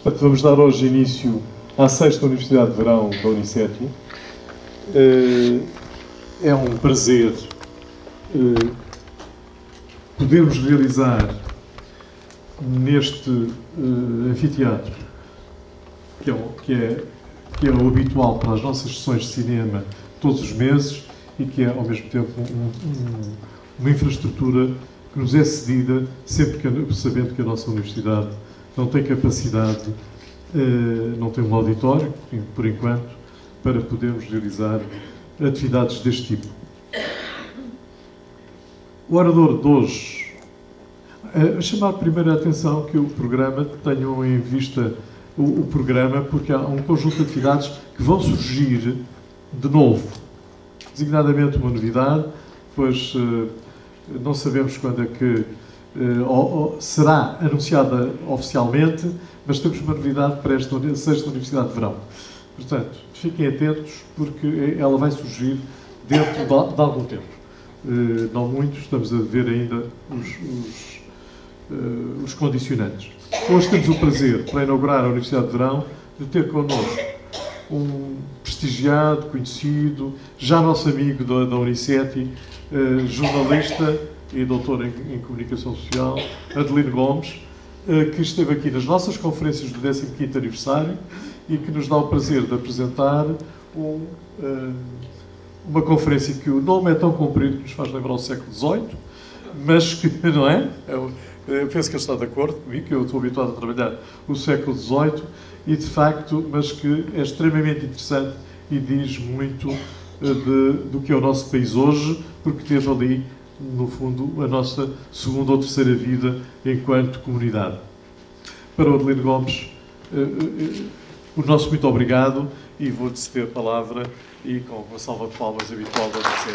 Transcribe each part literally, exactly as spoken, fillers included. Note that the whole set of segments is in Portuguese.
Vamos dar hoje início à sexta Universidade de Verão da Uniceti. É um prazer podermos realizar neste anfiteatro, que é, que, é, que é o habitual para as nossas sessões de cinema todos os meses e que é, ao mesmo tempo, um, um, uma infraestrutura que nos é cedida sempre que, sabendo que a nossa Universidade não tem capacidade, não tem um auditório, por enquanto, para podermos realizar atividades deste tipo. O orador de hoje, a chamar primeiro a atenção que o programa, tenham em vista o, o programa, porque há um conjunto de atividades que vão surgir de novo, designadamente uma novidade, pois não sabemos quando é que Uh, ou, ou, será anunciada oficialmente, mas temos uma novidade para esta sexta Universidade de Verão. Portanto, fiquem atentos, porque ela vai surgir dentro de, de algum tempo. Uh, não muito, estamos a ver ainda os, os, uh, os condicionantes. Hoje temos o prazer, para inaugurar a Universidade de Verão, de ter connosco um prestigiado, conhecido, já nosso amigo da, da Uniceti, uh, jornalista e doutor em, em Comunicação Social, Adelino Gomes, uh, que esteve aqui nas nossas conferências do décimo quinto aniversário e que nos dá o prazer de apresentar um, uh, uma conferência que o nome é tão comprido que nos faz lembrar o século dezoito, mas que, não é? Eu, eu penso que ele está de acordo comigo, que eu estou habituado a trabalhar o século dezoito e, de facto, mas que é extremamente interessante e diz muito uh, de, do que é o nosso país hoje, porque teve ali, no fundo, a nossa segunda ou terceira vida enquanto comunidade. Para o Adelino Gomes, uh, uh, o nosso muito obrigado e vou-te ceder a palavra e com uma salva de palmas habitual da você.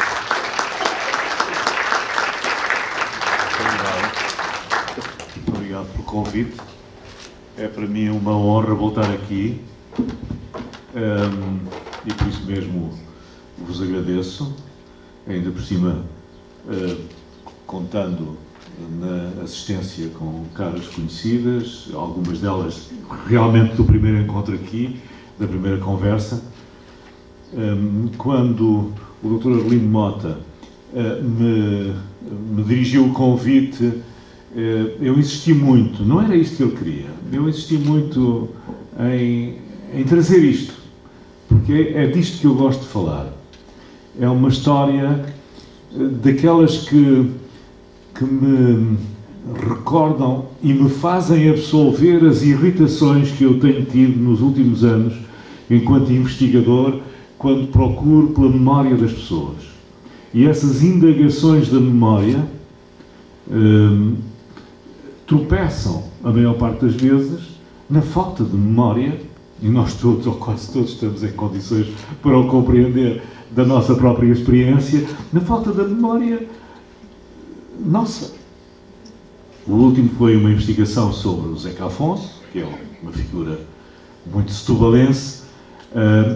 Obrigado. Muito obrigado pelo convite. É para mim uma honra voltar aqui um, e por isso mesmo vos agradeço, ainda por cima Uh, contando na assistência com caras conhecidas, algumas delas realmente do primeiro encontro aqui, da primeira conversa. Um, quando o doutor Adelino Mota uh, me, me dirigiu o convite, uh, eu insisti muito, não era isto que ele queria, eu insisti muito em, em trazer isto, porque é, é disto que eu gosto de falar. É uma história daquelas que, que me recordam e me fazem absolver as irritações que eu tenho tido nos últimos anos enquanto investigador, quando procuro pela memória das pessoas. E essas indagações da memória hum, tropeçam, a maior parte das vezes, na falta de memória, e nós todos, ou quase todos, estamos em condições para o compreender, da nossa própria experiência, na falta da memória nossa. O último foi uma investigação sobre o Zeca Afonso, que é uma figura muito setubalense, uh,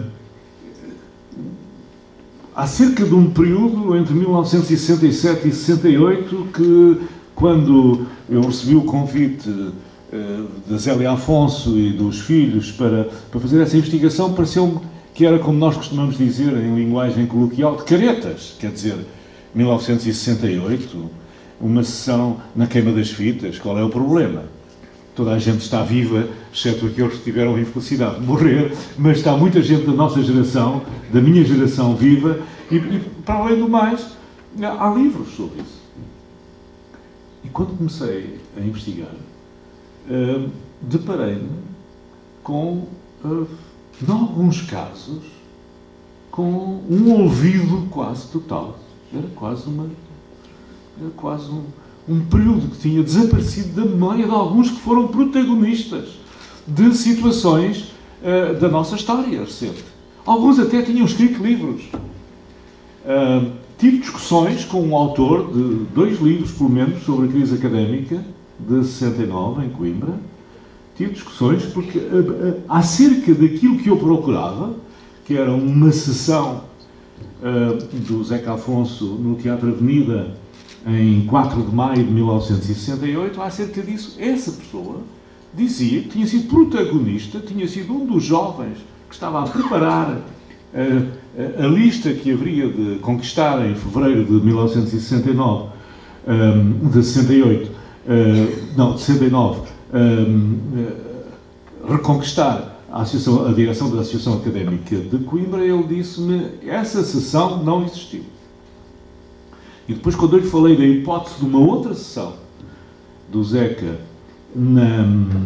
há cerca de um período entre mil novecentos e sessenta e sete e sessenta e oito que, quando eu recebi o convite uh, da Zélia Afonso e dos filhos para, para fazer essa investigação, pareceu-me que era, como nós costumamos dizer em linguagem coloquial, de caretas. Quer dizer, mil novecentos e sessenta e oito, uma sessão na queima das fitas, qual é o problema? Toda a gente está viva, exceto aqueles que tiveram a infelicidade de morrer, mas está muita gente da nossa geração, da minha geração, viva, e, e para além do mais, há livros sobre isso. E quando comecei a investigar, uh, deparei-me com... Uh, em alguns casos, com um olvido quase total. Era quase uma... Era quase um, um período que tinha desaparecido da memória de alguns que foram protagonistas de situações uh, da nossa história recente. Alguns até tinham escrito livros. Uh, tive discussões com um autor de dois livros, pelo menos, sobre a crise académica, de sessenta e nove, em Coimbra. Tive discussões porque, acerca daquilo que eu procurava, que era uma sessão uh, do Zeca Afonso no Teatro Avenida em quatro de maio de mil novecentos e sessenta e oito, acerca disso, essa pessoa dizia que tinha sido protagonista, tinha sido um dos jovens que estava a preparar a, a, a lista que haveria de conquistar em fevereiro de mil novecentos e sessenta e nove, um, de sessenta e oito, uh, não, de sessenta e nove, um, uh, reconquistar a, associação, a direção da Associação Académica de Coimbra. Ele disse-me, essa sessão não existiu. E depois, quando eu lhe falei da hipótese de uma outra sessão do Zeca na,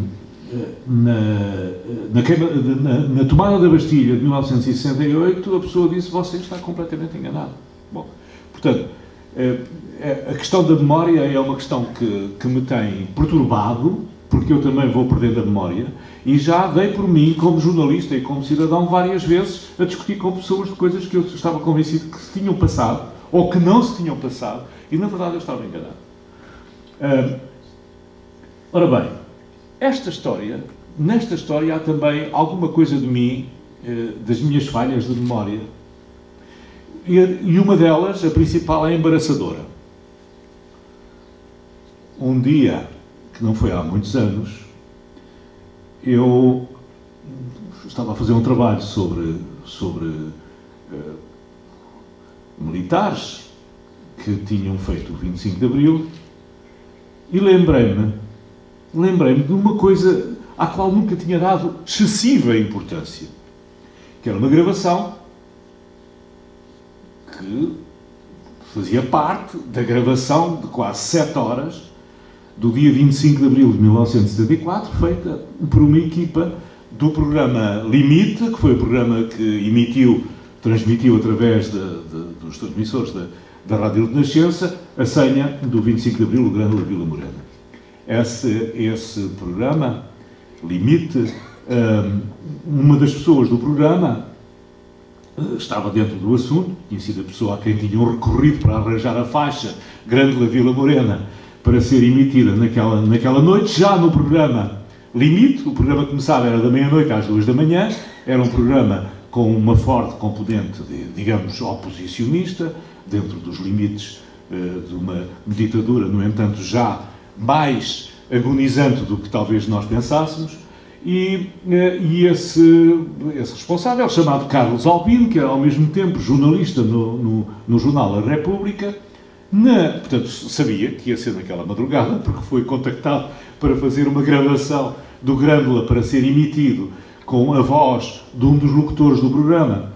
na, na, queima, na, na tomada da Bastilha de mil novecentos e sessenta e oito, a pessoa disse, você está completamente enganado. Bom, portanto, a questão da memória é uma questão que, que me tem perturbado, porque eu também vou perdendo a memória, e já dei por mim, como jornalista e como cidadão, várias vezes a discutir com pessoas de coisas que eu estava convencido que se tinham passado, ou que não se tinham passado, e na verdade eu estava enganado. Uh, ora bem, esta história, nesta história há também alguma coisa de mim, uh, das minhas falhas de memória, e, e uma delas, a principal, é embaraçadora. Um dia, que não foi há muitos anos, eu estava a fazer um trabalho sobre, sobre uh, militares que tinham feito o vinte e cinco de Abril, e lembrei-me, lembrei-me de uma coisa à qual nunca tinha dado excessiva importância, que era uma gravação que fazia parte da gravação de quase sete horas do dia vinte e cinco de Abril de mil novecentos e setenta e quatro, feita por uma equipa do programa Limite, que foi o programa que emitiu, transmitiu através de, de, dos transmissores da, da Rádio Renascença a senha do vinte e cinco de Abril, o Grândola Vila Morena. Esse, esse programa, Limite, uma das pessoas do programa estava dentro do assunto, tinha sido a pessoa a quem tinham recorrido para arranjar a faixa Grândola Vila Morena para ser emitida naquela, naquela noite, já no programa Limite. O programa começava, era da meia-noite às duas da manhã, era um programa com uma forte componente, de, digamos, oposicionista, dentro dos limites uh, de uma ditadura, no entanto, já mais agonizante do que talvez nós pensássemos, e, uh, e esse, esse responsável, chamado Carlos Albino, que era ao mesmo tempo jornalista no, no, no jornal A República, Na, portanto, sabia que ia ser naquela madrugada, porque foi contactado para fazer uma gravação do Grândola para ser emitido com a voz de um dos locutores do programa,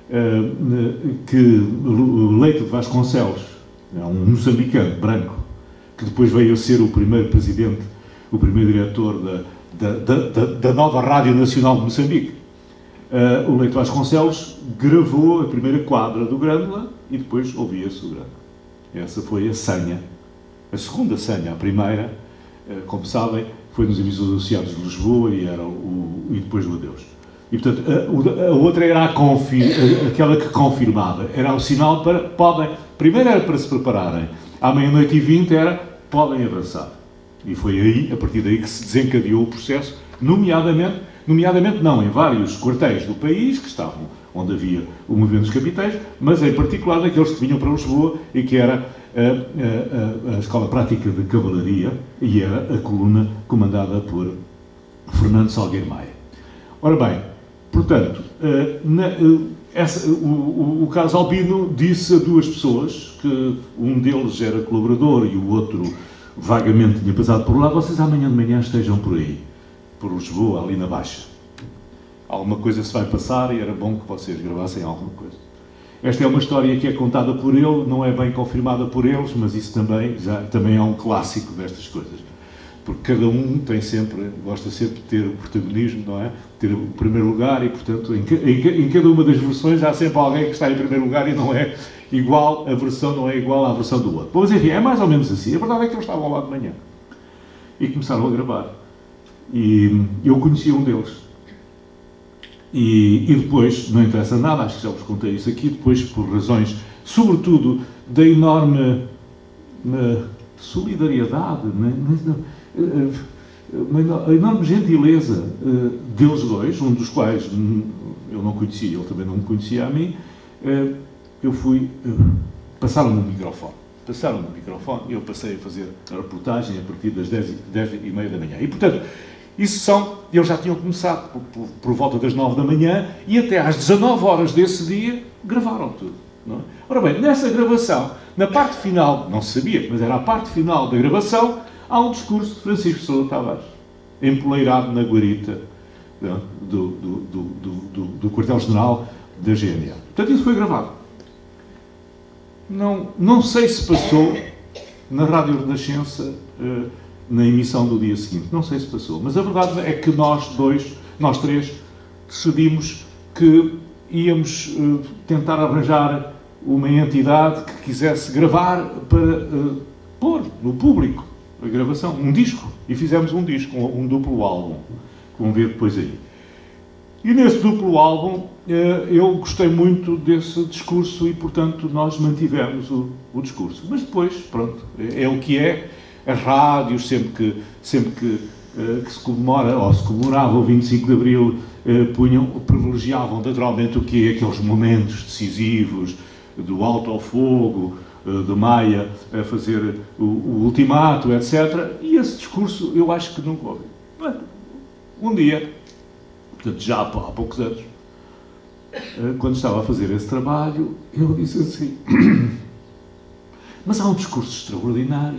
que Leite de Vasconcelos, é um moçambicano branco, que depois veio a ser o primeiro presidente, o primeiro diretor da, da, da, da nova Rádio Nacional de Moçambique. O Leite de Vasconcelos gravou a primeira quadra do Grândola e depois ouvia-se o Grândola. Essa foi a senha, a segunda senha. A primeira, como sabem, foi nos Emissores Associados de Lisboa e, era o, e depois o adeus. E, portanto, a, a outra era a confir, aquela que confirmava. Era o sinal para, podem, primeiro era para se prepararem. À meia-noite e vinte era, podem avançar. E foi aí, a partir daí, que se desencadeou o processo, nomeadamente, nomeadamente não, em vários quartéis do país, que estavam onde havia o movimento dos capitães, mas em particular naqueles que vinham para Lisboa e que era a, a, a, a Escola Prática de Cavalaria e era a coluna comandada por Fernando Salgueiro Maia. Ora bem, portanto, na, essa, o, o, o Carlos Albino disse a duas pessoas, que um deles era colaborador e o outro vagamente tinha passado por lá, vocês amanhã de manhã estejam por aí, por Lisboa, ali na Baixa. Alguma coisa se vai passar e era bom que vocês gravassem alguma coisa. Esta é uma história que é contada por ele, não é bem confirmada por eles, mas isso também, já, também é um clássico destas coisas. Porque cada um tem sempre, gosta sempre de ter o protagonismo, não é? Ter o primeiro lugar e, portanto, em, em, em cada uma das versões há sempre alguém que está em primeiro lugar e não é igual, a versão não é igual à versão do outro. Mas enfim, é mais ou menos assim. A verdade é que eles estavam lá de manhã e começaram a gravar. E eu conhecia um deles. E, e depois, não interessa nada, acho que já vos contei isso aqui, depois por razões, sobretudo, da enorme uh, solidariedade, uh, uma enorme gentileza uh, deles dois, um dos quais um, eu não conhecia, ele também não me conhecia a mim, uh, eu fui, uh, passaram-me o microfone, passaram-me o microfone e eu passei a fazer a reportagem a partir das dez e meia da manhã. E, portanto, Isso são, eles já tinham começado por, por, por volta das nove da manhã e até às dezanove horas desse dia gravaram tudo. Não é? Ora bem, nessa gravação, na parte final, não se sabia, mas era a parte final da gravação, há um discurso de Francisco Sousa Tavares, empoleirado na guarita não é? do, do, do, do, do, do quartel-general da G N R. Portanto, isso foi gravado. Não, não sei se passou na Rádio Renascença, uh, na emissão do dia seguinte. Não sei se passou. Mas a verdade é que nós dois, nós três, decidimos que íamos uh, tentar arranjar uma entidade que quisesse gravar para uh, pôr no público a gravação, um disco. E fizemos um disco, um, um duplo álbum, que vão ver depois aí. E nesse duplo álbum uh, eu gostei muito desse discurso e, portanto, nós mantivemos o, o discurso. Mas depois, pronto, é, é o que é. As rádios, sempre que, sempre que, uh, que se comemora, ou se comemorava o vinte e cinco de Abril, uh, punham, privilegiavam naturalmente o que é aqueles momentos decisivos do alto ao fogo, uh, de Maia a fazer o, o ultimato, etcétera. E esse discurso eu acho que nunca ouvi. Um dia, portanto já há, há poucos anos, uh, quando estava a fazer esse trabalho, eu disse assim, mas há um discurso extraordinário.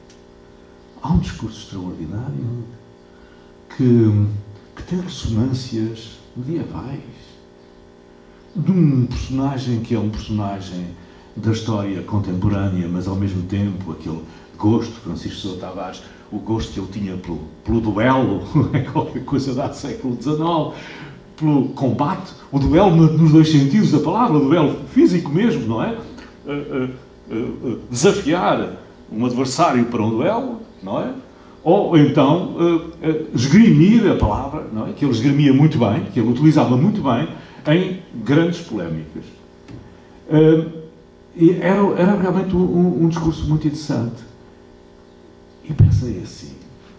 Há um discurso extraordinário que, que tem ressonâncias medievais de um personagem que é um personagem da história contemporânea, mas ao mesmo tempo aquele gosto de Francisco Sousa Tavares, o gosto que ele tinha pelo, pelo duelo, qualquer coisa da século dezenove, pelo combate, o duelo nos dois sentidos da palavra, o duelo físico mesmo, não é? Uh, uh, uh, uh, desafiar um adversário para um duelo, não é? Ou então uh, uh, esgrimir a palavra, não é? Que ele esgrimia muito bem, que ele utilizava muito bem em grandes polémicas. Uh, e era, era realmente um, um discurso muito interessante. E pensei assim,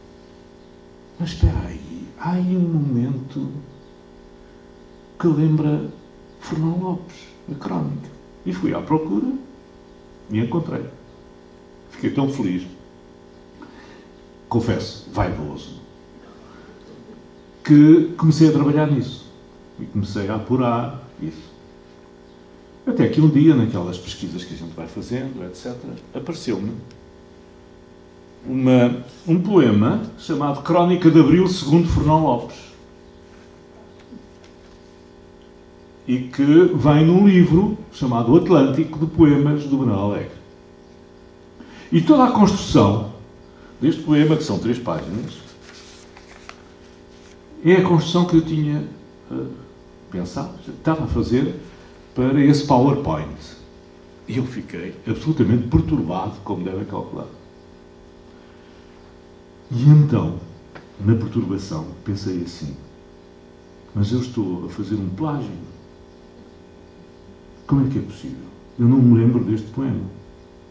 mas espera aí, há aí um momento que lembra Fernão Lopes, a crónica. E fui à procura e encontrei. Fiquei tão feliz. Confesso, vaidoso, que comecei a trabalhar nisso. E comecei a apurar isso. Até que um dia, naquelas pesquisas que a gente vai fazendo, etcétera, apareceu-me uma, um poema chamado Crónica de Abril, segundo Fernão Lopes. E que vem num livro chamado O Atlântico, de poemas do Manuel Alegre. E toda a construção deste poema, que são três páginas, é a construção que eu tinha uh, pensado, estava a fazer para esse PowerPoint. E eu fiquei absolutamente perturbado, como devem calcular. E então, na perturbação, pensei assim, mas eu estou a fazer um plágio. Como é que é possível? Eu não me lembro deste poema.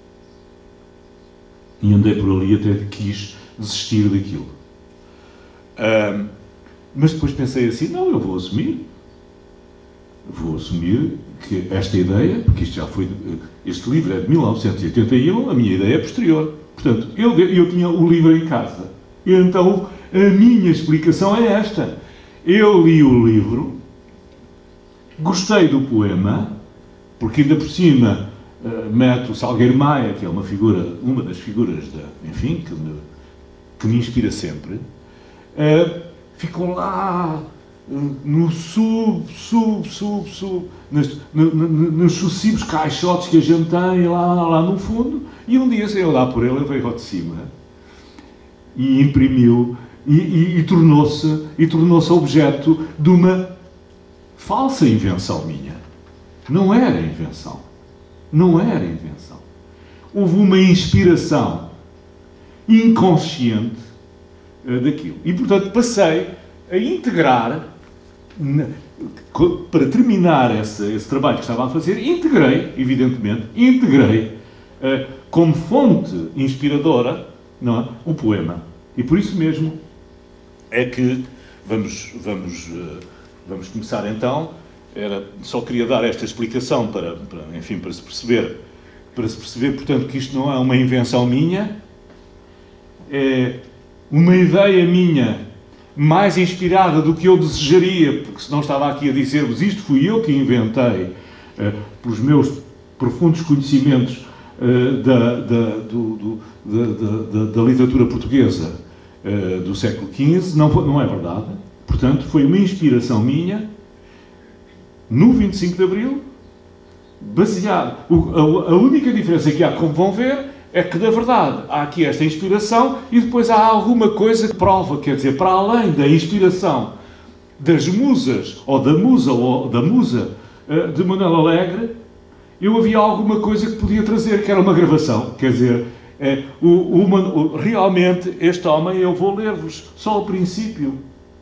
E andei por ali até quis desistir daquilo. Uh, mas depois pensei assim, não, eu vou assumir. Vou assumir que esta ideia, porque isto já foi, este livro é de mil novecentos e oitenta e um, a minha ideia é posterior. Portanto, eu, eu tinha o livro em casa. E então, a minha explicação é esta. Eu li o livro, gostei do poema, porque ainda por cima Uh, mete o Salgueiro Maia, que é uma figura, uma das figuras, da, enfim, que me, que me inspira sempre, uh, ficou lá uh, no sub, sub, sub, sub, nos, no, no, nos sucessivos caixotes que a gente tem lá, lá no fundo, e um dia sem eu olhar por ele, ele veio ao de cima e imprimiu e, e, e tornou-se e tornou-se objeto de uma falsa invenção minha. Não era invenção. Não era invenção. Houve uma inspiração inconsciente uh, daquilo. E, portanto, passei a integrar, na, para terminar esse, esse trabalho que estava a fazer, integrei, evidentemente, integrei uh, como fonte inspiradora, não é, o poema. E por isso mesmo é que vamos, vamos, uh, vamos começar então. Era, só queria dar esta explicação para, para, enfim, para se perceber, para se perceber, portanto, que isto não é uma invenção minha, é uma ideia minha mais inspirada do que eu desejaria, porque senão estava aqui a dizer-vos isto fui eu que inventei, uh, pelos meus profundos conhecimentos uh, da, da, do, do, da, da, da literatura portuguesa uh, do século quinze, não, não é verdade. Portanto, foi uma inspiração minha, no vinte e cinco de Abril, baseado. O, a, a única diferença que há, como vão ver, é que, na verdade, há aqui esta inspiração e depois há alguma coisa que prova, quer dizer, para além da inspiração das musas, ou da musa, ou da musa de Manuel Alegre, eu havia alguma coisa que podia trazer, que era uma gravação. Quer dizer, é, o, o, realmente, este homem, eu vou ler-vos só o princípio.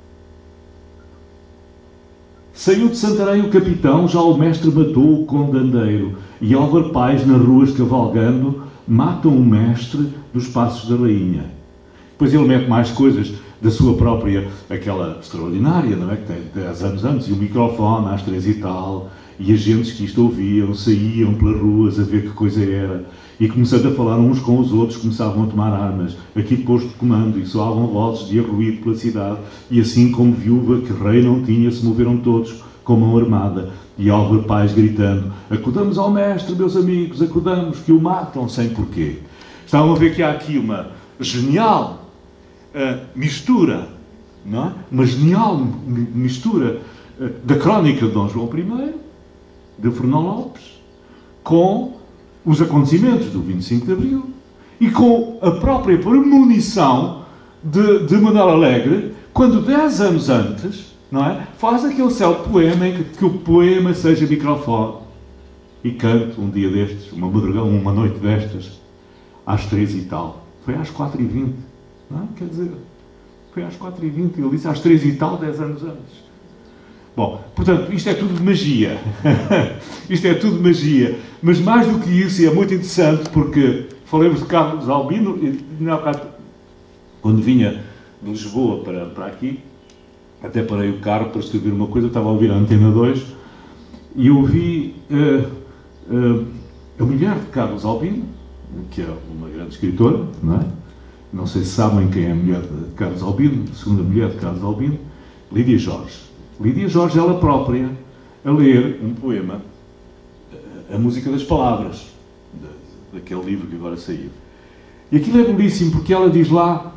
Saiu de Santarém o capitão, já o mestre matou o condandeiro, e Álvaro Pais, nas ruas cavalgando, matam o mestre dos passos da rainha. Depois ele mete mais coisas da sua própria, aquela extraordinária, não é? Que tem dez anos antes, e o microfone às três e tal, e agentes que isto ouviam, saíam pelas ruas a ver que coisa era, e começando a falar uns com os outros, começavam a tomar armas, aqui posto de comando, e soavam vozes de arruído pela cidade, e assim como viúva que rei não tinha, se moveram todos com mão armada, e Álvaro Pais gritando, acudamos ao mestre, meus amigos, acudamos, que o matam sem porquê. Estavam a ver que há aqui uma genial uh, mistura, não é? Uma genial mistura uh, da crónica de Dom João I, de Fernão Lopes, com os acontecimentos do vinte e cinco de Abril e com a própria premonição de, de Manuel Alegre, quando dez anos antes, não é, faz aquele célebre poema em que, que o poema seja microfone e canto um dia destes, uma madrugada, uma noite destas, às três e tal. Foi às quatro e vinte, não é? Quer dizer, foi às quatro e vinte, ele disse às três e tal, dez anos antes. Bom, portanto, isto é tudo de magia. Isto é tudo de magia. Mas mais do que isso, e é muito interessante, porque falei-vos de Carlos Albino, e quando vinha de Lisboa para, para aqui, até parei o carro para escrever uma coisa, eu estava a ouvir a Antena dois, e ouvi uh, uh, a mulher de Carlos Albino, que é uma grande escritora, não é? Não sei se sabem quem é a mulher de Carlos Albino, a segunda mulher de Carlos Albino, Lídia Jorge. Lídia Jorge, ela própria, a ler um poema, A Música das Palavras, daquele livro que agora saiu. E aquilo é belíssimo, porque ela diz lá,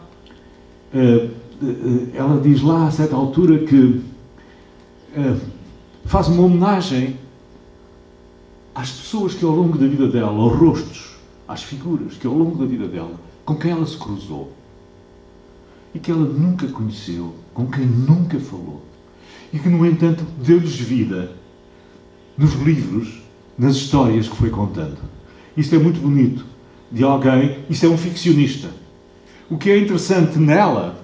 ela diz lá a certa altura que faz uma homenagem às pessoas que ao longo da vida dela, aos rostos, às figuras que ao longo da vida dela, com quem ela se cruzou, e que ela nunca conheceu, com quem nunca falou, e que, no entanto, deu-lhes vida nos livros, nas histórias que foi contando. Isto é muito bonito, de alguém, isto é um ficcionista. O que é interessante nela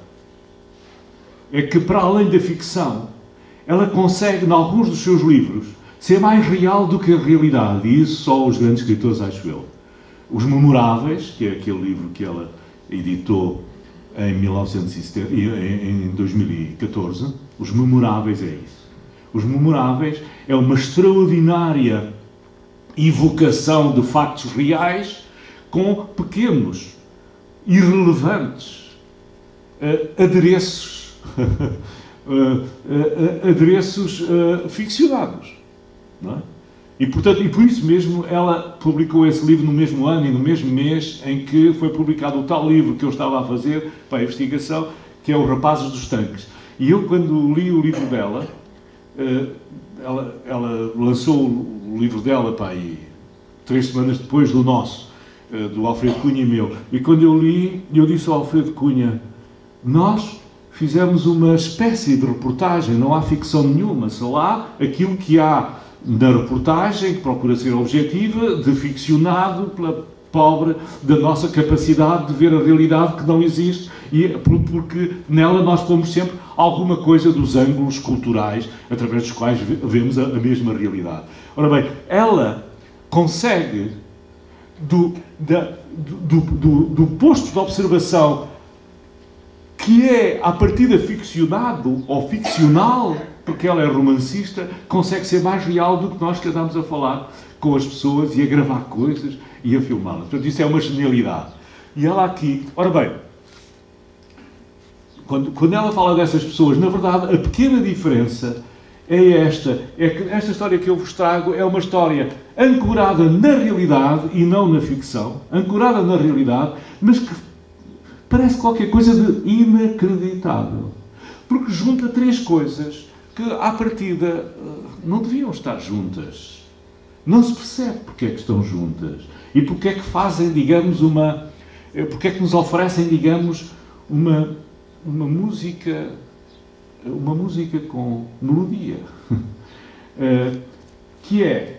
é que, para além da ficção, ela consegue, em alguns dos seus livros, ser mais real do que a realidade, e isso só os grandes escritores, acho eu. Os Memoráveis, que é aquele livro que ela editou em, mil novecentos e setenta, em dois mil e catorze, Os Memoráveis é isso. Os Memoráveis é uma extraordinária evocação de factos reais com pequenos, irrelevantes uh, adereços, uh, uh, adereços uh, ficcionados, não é? E, portanto, e por isso mesmo ela publicou esse livro no mesmo ano e no mesmo mês em que foi publicado o tal livro que eu estava a fazer para a investigação, que é o Rapazes dos Tanques. E eu, quando li o livro dela, ela, ela lançou o livro dela, pá, aí, três semanas depois do nosso, do Alfredo Cunha e meu. E quando eu li, eu disse ao Alfredo Cunha, nós fizemos uma espécie de reportagem, não há ficção nenhuma, só há aquilo que há na reportagem, que procura ser objetiva, de ficcionado pela pobre da nossa capacidade de ver a realidade que não existe, e porque nela nós pomos sempre alguma coisa dos ângulos culturais através dos quais vemos a, a mesma realidade. Ora bem, ela consegue, do, da, do, do, do posto de observação que é, à partida, ficcionado ou ficcional, porque ela é romancista, consegue ser mais real do que nós que andamos a falar com as pessoas e a gravar coisas e a filmá-las. Portanto, isso é uma genialidade. E ela aqui... Ora bem, quando, quando ela fala dessas pessoas, na verdade, a pequena diferença é esta, é que esta história que eu vos trago é uma história ancorada na realidade e não na ficção, ancorada na realidade, mas que parece qualquer coisa de inacreditável. Porque junta três coisas que, à partida, não deviam estar juntas. Não se percebe porque é que estão juntas. E porque é que fazem, digamos, uma... Porque é que nos oferecem, digamos, uma, uma música... Uma música com melodia. Que é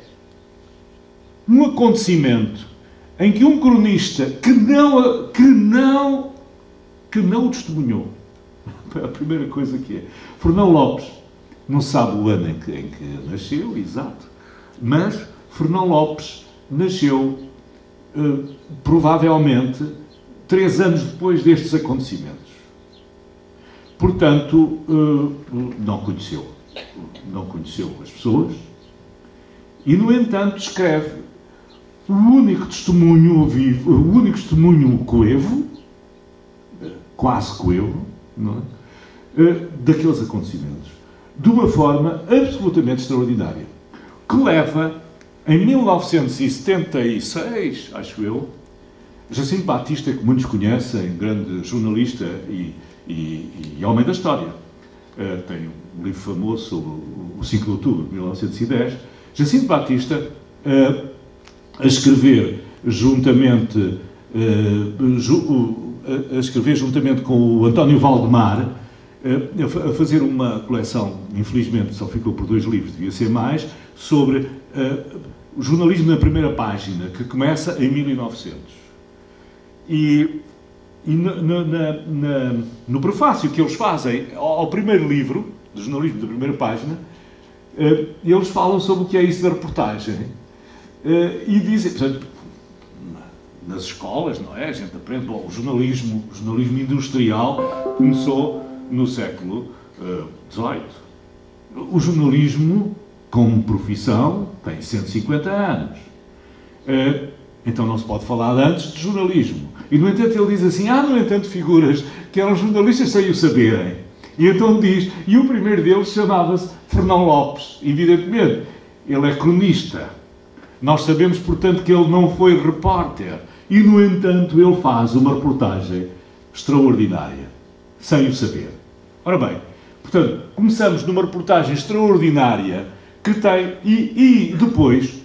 um acontecimento em que um cronista que não... Que não... Que não o testemunhou. A primeira coisa que é. Fernão Lopes não sabe o ano em que, em que nasceu, exato, mas Fernão Lopes nasceu, eh, provavelmente, três anos depois destes acontecimentos. Portanto, eh, não conheceu. Não conheceu as pessoas e, no entanto, escreve o único testemunho vivo, o único testemunho coevo, quase coevo, não é? Uh, daqueles acontecimentos, de uma forma absolutamente extraordinária, que leva, em mil novecentos e setenta e seis, acho eu, Jacinto Batista, que muitos conhecem, grande jornalista e, e, e homem da história, uh, tem um livro famoso sobre o cinco de outubro de mil novecentos e dez, Jacinto Batista, uh, a escrever juntamente uh, ju, a escrever juntamente com o António Valdemar, a fazer uma coleção, infelizmente só ficou por dois livros, devia ser mais, sobre uh, o jornalismo na primeira página, que começa em mil e novecentos. E, e na, na, na, no prefácio que eles fazem ao, ao primeiro livro, do jornalismo da primeira página, uh, eles falam sobre o que é isso da reportagem. Uh, e dizem, portanto, nas escolas, não é? A gente aprende, bom, o jornalismo, o jornalismo industrial começou no século dezoito. Uh, o jornalismo, como profissão, tem cento e cinquenta anos. Uh, então não se pode falar de antes de jornalismo. E, no entanto, ele diz assim, há, no entanto, figuras que eram jornalistas sem o saberem. E então diz, e o primeiro deles chamava-se Fernão Lopes, evidentemente. Ele é cronista. Nós sabemos, portanto, que ele não foi repórter. E, no entanto, ele faz uma reportagem extraordinária, sem o saber. Ora bem, portanto, começamos numa reportagem extraordinária que tem... E, e depois,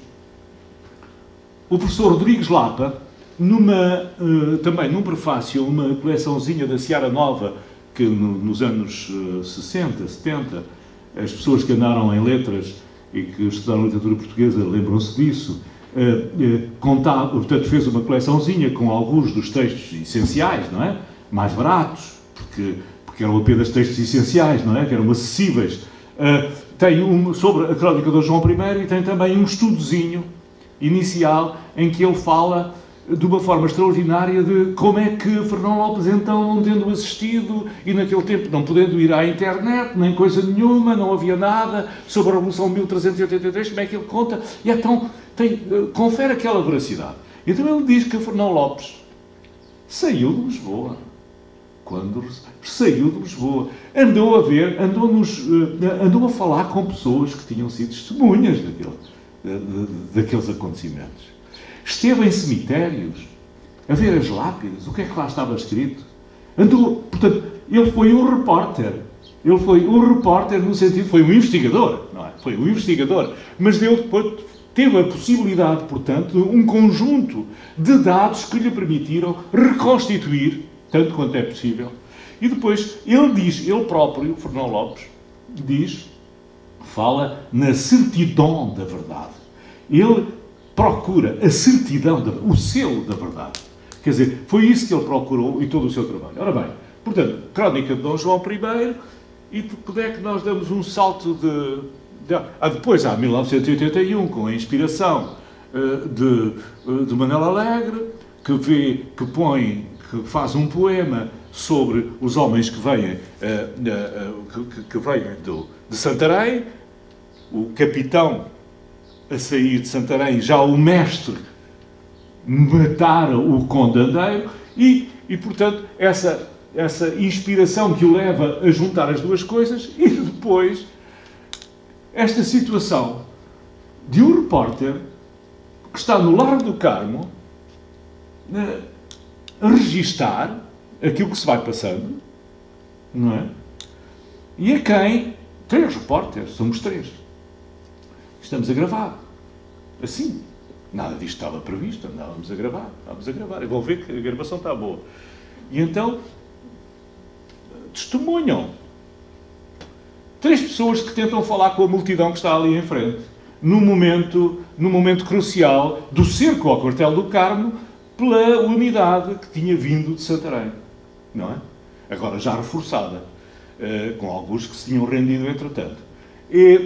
o professor Rodrigues Lapa, numa, uh, também num prefácio, uma coleçãozinha da Seara Nova, que no, nos anos uh, sessenta, setenta, as pessoas que andaram em letras e que estudaram literatura portuguesa lembram-se disso, uh, uh, contava, portanto, fez uma coleçãozinha com alguns dos textos essenciais, não é? Mais baratos, porque, porque eram apenas textos essenciais, não é? Que eram acessíveis. Uh, tem um sobre a Crónica de João I e tem também um estudozinho inicial em que ele fala de uma forma extraordinária de como é que Fernão Lopes, então, não tendo assistido e naquele tempo não podendo ir à internet, nem coisa nenhuma, não havia nada sobre a Revolução de mil trezentos e oitenta e três, como é que ele conta? E então tem, confere aquela veracidade. Então ele diz que Fernão Lopes saiu de Lisboa. Quando saiu de Lisboa, andou a ver, andou, nos, andou a falar com pessoas que tinham sido testemunhas daquele, daqueles acontecimentos. Esteve em cemitérios, a ver as lápides, o que é que lá estava escrito. Andou, portanto, ele foi um repórter. Ele foi um repórter no sentido, foi um investigador, não é? Foi um investigador, mas deu depois, teve a possibilidade, portanto, de um conjunto de dados que lhe permitiram reconstituir, tanto quanto é possível. E depois, ele diz, ele próprio, Fernão Lopes, diz, fala na certidão da verdade. Ele procura a certidão, da, o selo da verdade. Quer dizer, foi isso que ele procurou em todo o seu trabalho. Ora bem, portanto, Crónica de Dom João I, e quando é que nós damos um salto de... de ah, depois há mil novecentos e oitenta e um, com a inspiração uh, de, uh, de Manuel Alegre, que, vê, que põe, que faz um poema sobre os homens que vêm, uh, uh, uh, que, que vêm do, de Santarém, o capitão a sair de Santarém, já o mestre matara o conde Andeiro, e, e portanto, essa, essa inspiração que o leva a juntar as duas coisas, e depois esta situação de um repórter que está no Largo do Carmo a registar aquilo que se vai passando, não é? E a quem? Três repórteres, somos três. Estamos a gravar. Assim. Nada disto estava previsto, andávamos a gravar, estávamos a gravar. E vão ver que a gravação está boa. E então, testemunham. Três pessoas que tentam falar com a multidão que está ali em frente, no momento, no momento crucial do cerco ao quartel do Carmo, pela unidade que tinha vindo de Santarém. Não é? Agora já reforçada, uh, com alguns que se tinham rendido entretanto. E,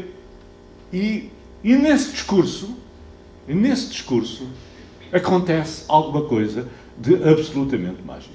e, e nesse discurso, nesse discurso, acontece alguma coisa de absolutamente mágico.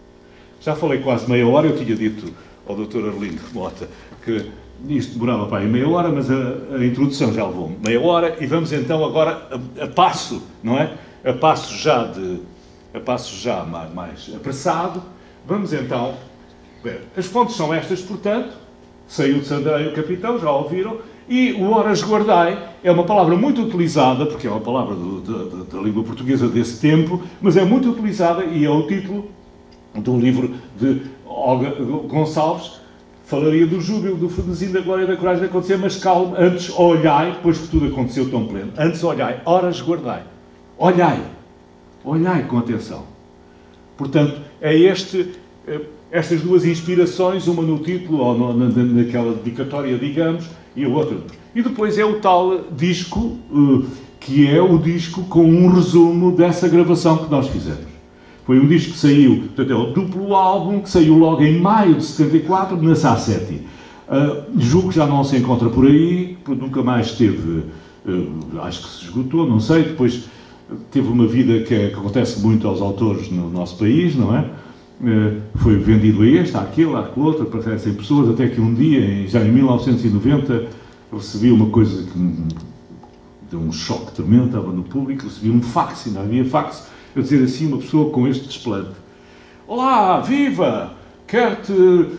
Já falei quase meia hora, eu tinha dito ao doutor Arlindo Mota que isto demorava para aí meia hora, mas a, a introdução já levou meia hora, e vamos então agora a, a passo, não é? A passo já de, a passo já mais, mais apressado, vamos então ver. As fontes são estas, portanto, saiu de Santarém o capitão, já ouviram, e o horas guardai é uma palavra muito utilizada, porque é uma palavra do, da, da língua portuguesa desse tempo, mas é muito utilizada e é o título de um livro de Olga Gonçalves. Falaria do júbilo, do frenesim, da glória e da coragem de acontecer, mas calma, antes olhai, pois que tudo aconteceu tão pleno. Antes olhai, horas guardai. Olhai. Olhai com atenção. Portanto, é este, estas duas inspirações, uma no título, ou no, na, naquela dedicatória, digamos, e a outra. E depois é o tal disco, que é o disco com um resumo dessa gravação que nós fizemos. Foi um disco que saiu, portanto, é o duplo álbum, que saiu logo em maio de setenta e quatro, na Sassetti. Uh, julgo que já não se encontra por aí, porque nunca mais teve, uh, acho que se esgotou, não sei, depois teve uma vida que, é, que acontece muito aos autores no nosso país, não é? Uh, foi vendido a este, àquele, àquele outro, aparecem pessoas, até que um dia, já em mil novecentos e noventa, recebi uma coisa que me deu um choque tremendo, estava no público, recebi um fax, e não havia fax, a dizer assim, uma pessoa com este desplante. Olá, viva! Quero-te uh,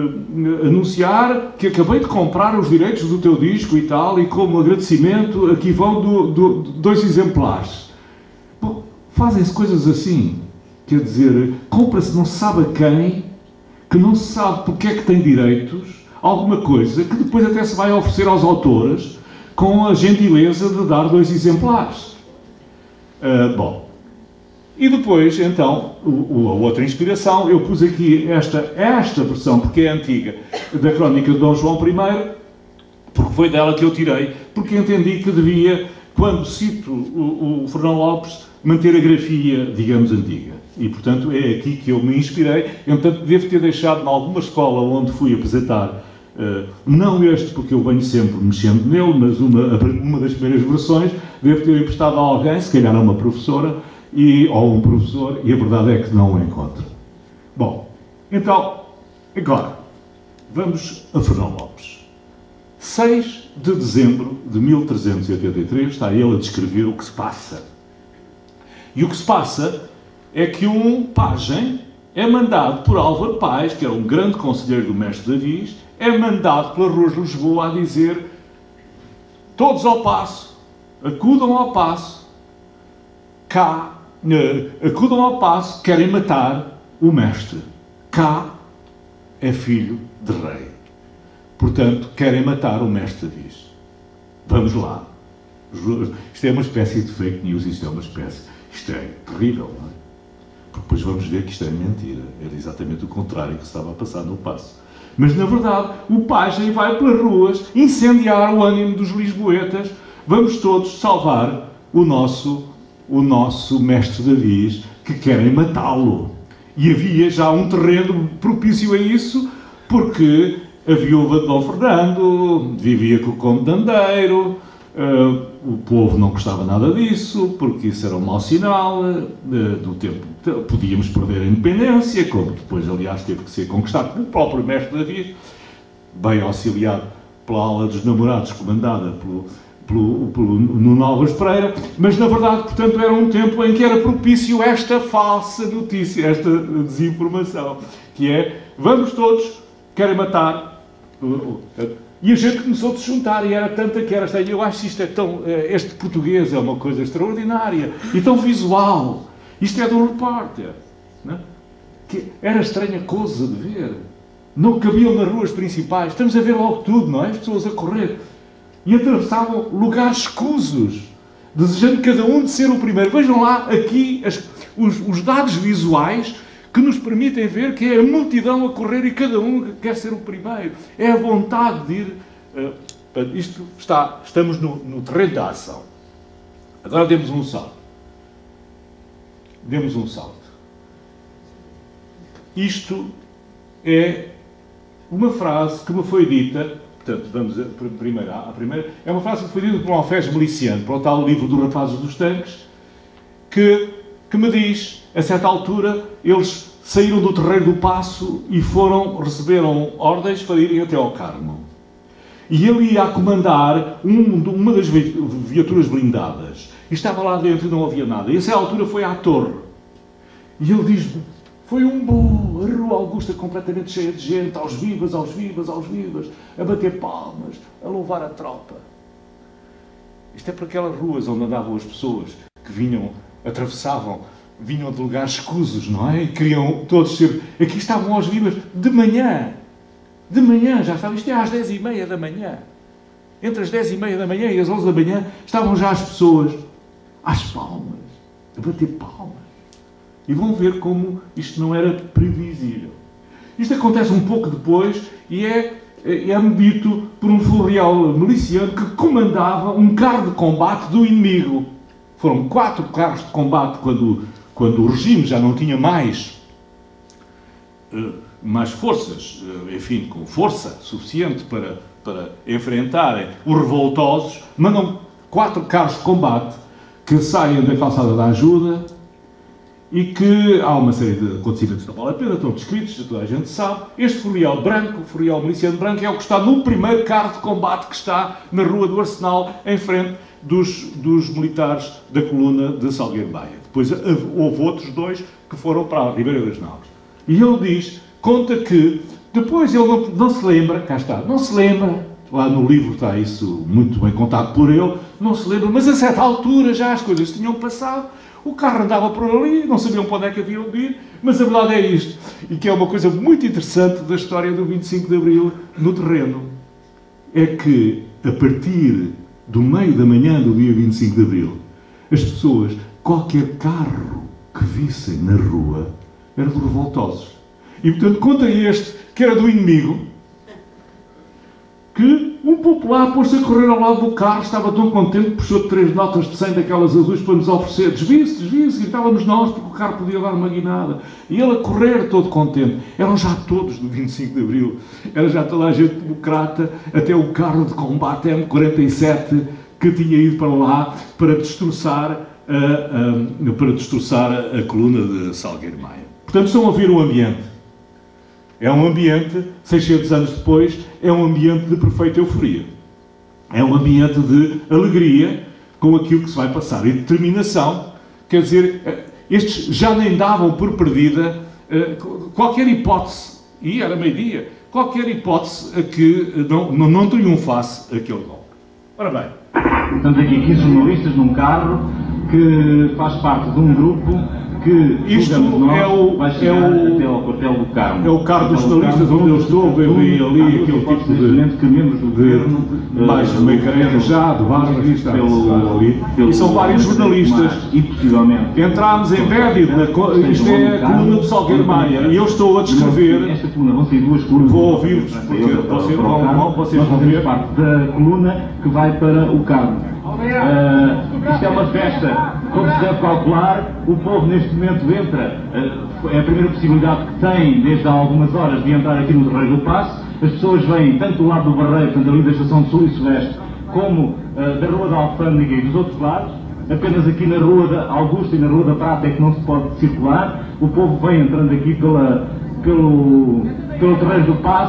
anunciar que acabei de comprar os direitos do teu disco e tal, e como agradecimento, aqui vão do, do, dois exemplares. Bom, fazem-se coisas assim. Quer dizer, compra-se não se sabe a quem, que não se sabe porque é que tem direitos, alguma coisa que depois até se vai oferecer aos autores com a gentileza de dar dois exemplares. Uh, bom. E depois, então, o, a outra inspiração, eu pus aqui esta, esta versão, porque é antiga, da Crónica de Dom João I, porque foi dela que eu tirei, porque entendi que devia, quando cito o, o Fernão Lopes, manter a grafia, digamos, antiga. E, portanto, é aqui que eu me inspirei. Entretanto, devo ter deixado em alguma escola onde fui apresentar, uh, não este, porque eu venho sempre mexendo nele, mas uma, uma das primeiras versões, devo ter emprestado a alguém, se calhar a uma professora, E, ou um professor, e a verdade é que não o encontro. Bom, então, agora, vamos a Fernão Lopes. seis de dezembro de mil trezentos e oitenta e três, está ele a descrever o que se passa. E o que se passa é que um pajem é mandado por Álvaro Pais, que era um grande conselheiro do mestre Davis, é mandado pelas ruas de Lisboa a dizer: todos ao passo, acudam ao passo, cá, acudam ao passo, querem matar o mestre. Cá é filho de rei. Portanto, querem matar o mestre Davis. Vamos lá. Isto é uma espécie de fake news, isto é uma espécie... Isto é terrível, não é? Porque depois vamos ver que isto é mentira. Era exatamente o contrário que se estava a passar no passo. Mas, na verdade, o pajem vai pelas ruas incendiar o ânimo dos lisboetas. Vamos todos salvar o nosso... o nosso mestre Davis, que querem matá-lo. E havia já um terreno propício a isso, porque a viúva de Dom Fernando vivia com o Conde de Andeiro, uh, o povo não gostava nada disso, porque isso era um mau sinal uh, do tempo. Podíamos perder a independência, como depois, aliás, teve que ser conquistado pelo próprio mestre Davis, bem auxiliado pela ala dos namorados, comandada pelo pelo, pelo Nuno Álvares Pereira, mas na verdade, portanto, era um tempo em que era propício esta falsa notícia, esta desinformação, que é, vamos todos, querem matar, e a gente começou a se juntar, e era tanta que era, eu acho que isto é tão, este português é uma coisa extraordinária, e tão visual, isto é do repórter, não é? Que era estranha coisa de ver, não cabiam nas ruas principais, estamos a ver logo tudo, não é? As pessoas a correr, e atravessavam lugares escusos, desejando cada um de ser o primeiro. Vejam lá aqui as, os, os dados visuais que nos permitem ver que é a multidão a correr e cada um quer ser o primeiro. É a vontade de ir... Uh, isto está, estamos no, no terreno da ação. Agora demos um salto. Demos um salto. Isto é uma frase que me foi dita... Portanto, vamos a, primeiro, à primeira. É uma frase que foi dita por um alfés miliciano, para o tal livro do Rapazes dos Tanques, que, que me diz, a certa altura, eles saíram do terreiro do Paço e foram, receberam ordens para irem até ao Carmo. E ele ia a comandar um, uma das viaturas blindadas. E estava lá dentro e não havia nada. E a certa altura foi à torre. E ele diz-me, foi um bom, a Rua Augusta completamente cheia de gente, aos vivas, aos vivas, aos vivas, a bater palmas, a louvar a tropa. Isto é para aquelas ruas onde andavam as pessoas que vinham, atravessavam, vinham de lugares escusos, não é? E queriam todos ser... Aqui estavam aos vivas de manhã. De manhã, já estavam. Isto é às dez e meia da manhã. Entre as dez e meia da manhã e as onze da manhã estavam já as pessoas às palmas, a bater palmas. E vão ver como isto não era previsível. Isto acontece um pouco depois e é, é-me dito por um floreal miliciano que comandava um carro de combate do inimigo. Foram quatro carros de combate quando, quando o regime já não tinha mais, mais forças, enfim, com força suficiente para, para enfrentarem os revoltosos, mandam quatro carros de combate que saem da calçada da Ajuda. E que há uma série de acontecimentos que não vale a pena, estão descritos, toda a gente sabe. Este floreal branco, o floreal miliciano branco, é o que está no primeiro carro de combate que está na Rua do Arsenal, em frente dos, dos militares da coluna de Salgueiro Maia. Depois houve outros dois que foram para a Ribeira das Naves. E ele diz, conta que, depois ele não, não se lembra, cá está, não se lembra, lá no livro está isso muito bem contado por ele, não se lembra, mas a certa altura já as coisas tinham passado. O carro andava por ali, não sabiam para onde é que haviam de ir, mas a verdade é isto, e que é uma coisa muito interessante da história do vinte e cinco de Abril no terreno, é que, a partir do meio da manhã do dia vinte e cinco de Abril, as pessoas, qualquer carro que vissem na rua, era de revoltosos. E, portanto, conta este, que era do inimigo, que um popular pôs-se a correr ao lado do carro, estava tão contente que puxou três notas de cem daquelas azuis para nos oferecer. Desvia-se, desvia-se, gritávamos nós, porque o carro podia dar uma guinada. E ele a correr todo contente. Eram já todos do vinte e cinco de Abril. Era já toda a gente democrata, até o carro de combate M quarenta e sete que tinha ido para lá para destroçar a, a, para destroçar a, a coluna de Salgueiro Maia. Portanto, estão a ouvir o ambiente. É um ambiente, seiscentos anos depois, é um ambiente de perfeita euforia. É um ambiente de alegria com aquilo que se vai passar. E determinação, quer dizer, estes já nem davam por perdida qualquer hipótese, e era meio-dia, qualquer hipótese a que não, não, não triunfasse aquele golpe. Ora bem. Estamos aqui quinze jornalistas num carro que faz parte de um grupo que isto nós, é o, vai é o, até ao quartel do Carmo. É o carro dos jornalistas onde eu estou, vem ali, ali aquele tipo de, que membros do governo, mais de meio careca já, de barba, está ali. E são vários jornalistas. E possivelmente. Entramos em Bédio, isto é a coluna do Salgueiro Maia, e eu estou a descrever. Esta coluna vão ser duas colunas. Vou ouvir-vos, porque vocês vão, vocês vão ver. Parte da coluna que vai para o Carmo. Uh, isto é uma festa, como se deve calcular, o povo neste momento entra, uh, é a primeira possibilidade que tem desde há algumas horas de entrar aqui no Terreiro do Paço. As pessoas vêm tanto do lado do Barreiro, tanto ali da Estação de Sul e Sudeste, como uh, da Rua da Alfândega e dos outros lados. Apenas aqui na Rua da Augusta e na Rua da Prata é que não se pode circular. O povo vem entrando aqui pela, pelo, pelo Terreiro do Paço